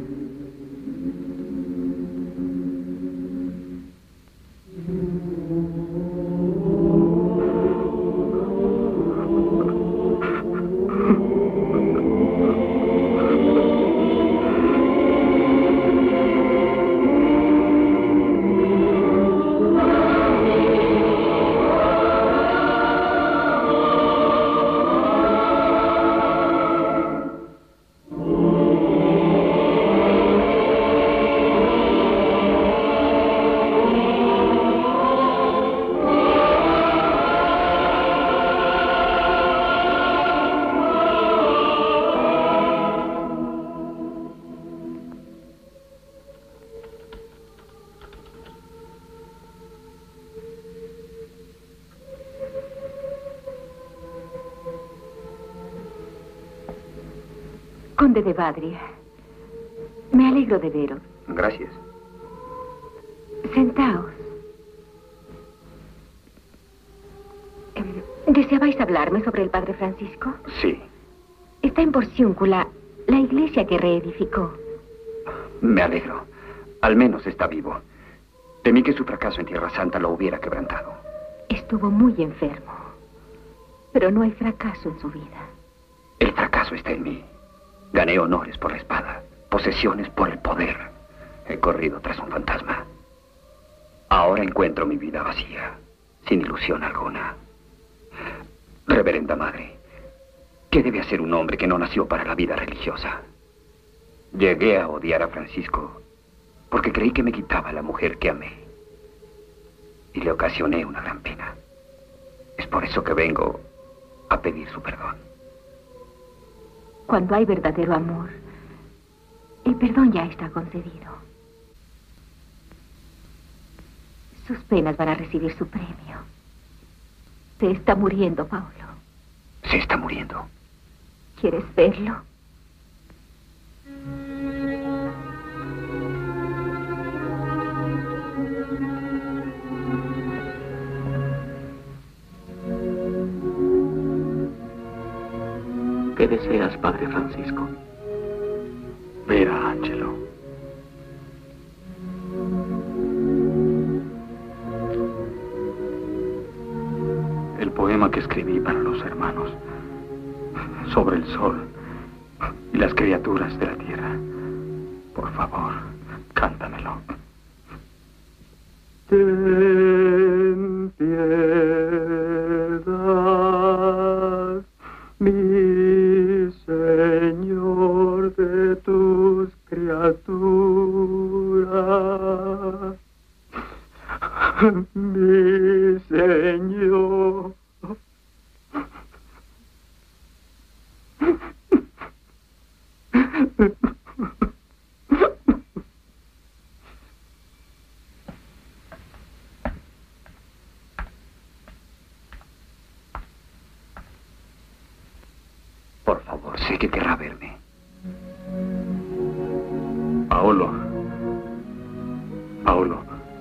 Conde de Badria, me alegro de veros. Gracias. Sentaos. ¿Deseabais hablarme sobre el padre Francisco? Sí. Está en Porciúncula, la iglesia que reedificó. Me alegro. Al menos está vivo. Temí que su fracaso en Tierra Santa lo hubiera quebrantado. Estuvo muy enfermo, pero no hay fracaso en su vida. El fracaso está en mí. Gané honores por la espada, posesiones por el poder. He corrido tras un fantasma. Ahora encuentro mi vida vacía, sin ilusión alguna. Reverenda Madre, ¿qué debe hacer un hombre que no nació para la vida religiosa? Llegué a odiar a Francisco porque creí que me quitaba la mujer que amé. Y le ocasioné una gran pena. Es por eso que vengo a pedir su perdón. Cuando hay verdadero amor, el perdón ya está concedido. Sus penas van a recibir su premio. Se está muriendo, Paulo. Se está muriendo. ¿Quieres verlo? ¿Qué deseas, padre Francisco? Ver a Angelo. El poema que escribí para los hermanos, sobre el sol y las criaturas de la tierra. Por favor, cántamelo. Ten piedad, mi Señor, de tus criaturas. Mi Señor. Por favor, sé que querrá verme. Paolo. Paolo.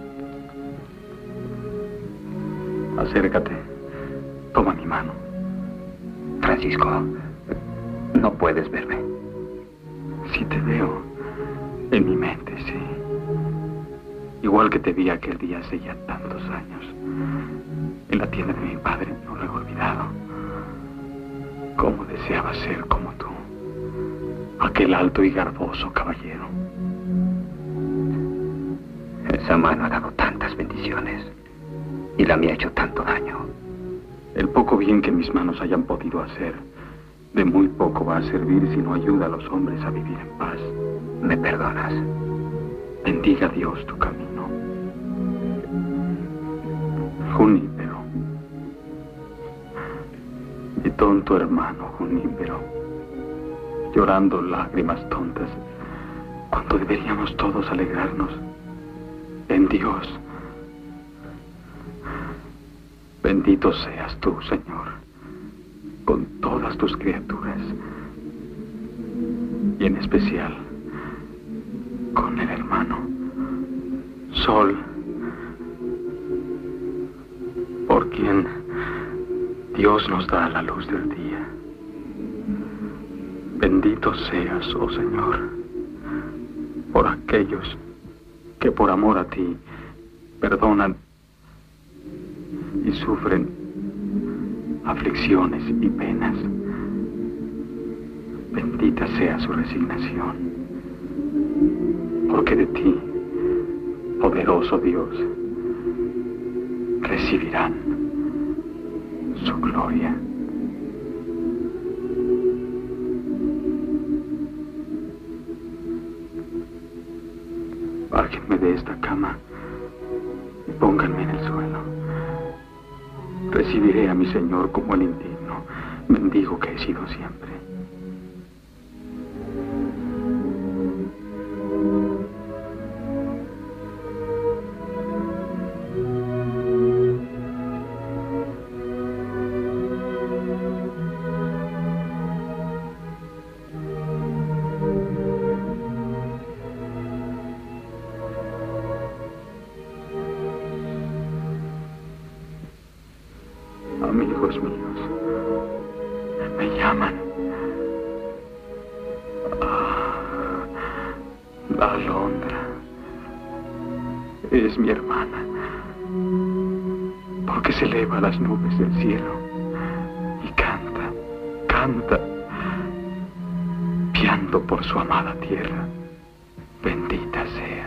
Acércate. Toma mi mano. Francisco, no puedes verme. Sí te veo. En mi mente, sí. Igual que te vi aquel día hace ya tantos años. En la tienda de mi padre, no lo he olvidado. Cómo deseaba ser como tú. Aquel alto y garboso caballero. Esa mano ha dado tantas bendiciones. Y la me ha hecho tanto daño. El poco bien que mis manos hayan podido hacer, de muy poco va a servir si no ayuda a los hombres a vivir en paz. ¿Me perdonas? Bendiga Dios tu camino. Junípero. Mi tonto hermano Junípero. Llorando lágrimas tontas, cuando deberíamos todos alegrarnos en Dios. Bendito seas tú, Señor, con todas tus criaturas, y en especial con el hermano Sol, por quien Dios nos da la luz del día. Bendito seas, oh Señor, por aquellos que por amor a ti perdonan y sufren aflicciones y penas. Bendita sea su resignación, porque de ti, poderoso Dios, recibirán su gloria. Bájenme de esta cama y pónganme en el suelo. Recibiré a mi Señor como el indigno mendigo que he sido siempre. Amigos míos, me llaman. La alondra es mi hermana, porque se eleva a las nubes del cielo y canta, piando por su amada tierra. Bendita sea.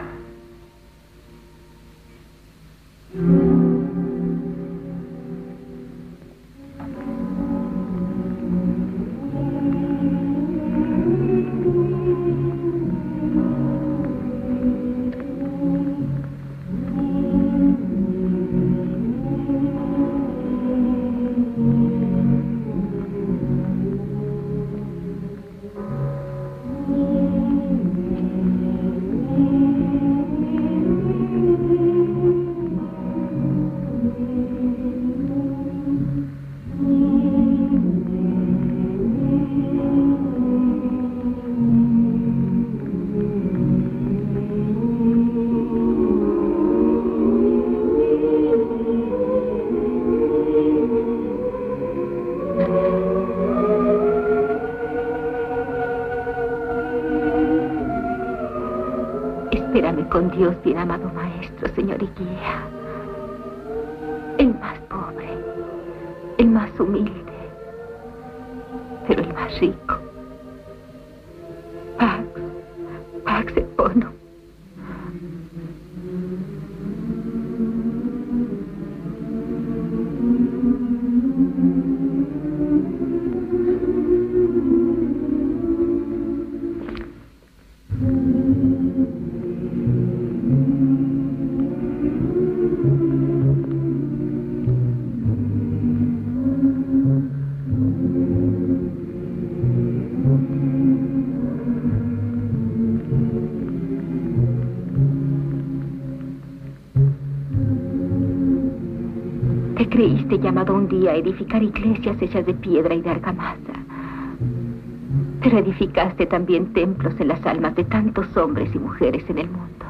Espérame con Dios, bien amado Maestro, Señor y guía. El más pobre, el más humilde, pero el más rico. Pax et Bonum. Te creíste llamado un día a edificar iglesias hechas de piedra y de argamasa. Pero edificaste también templos en las almas de tantos hombres y mujeres en el mundo.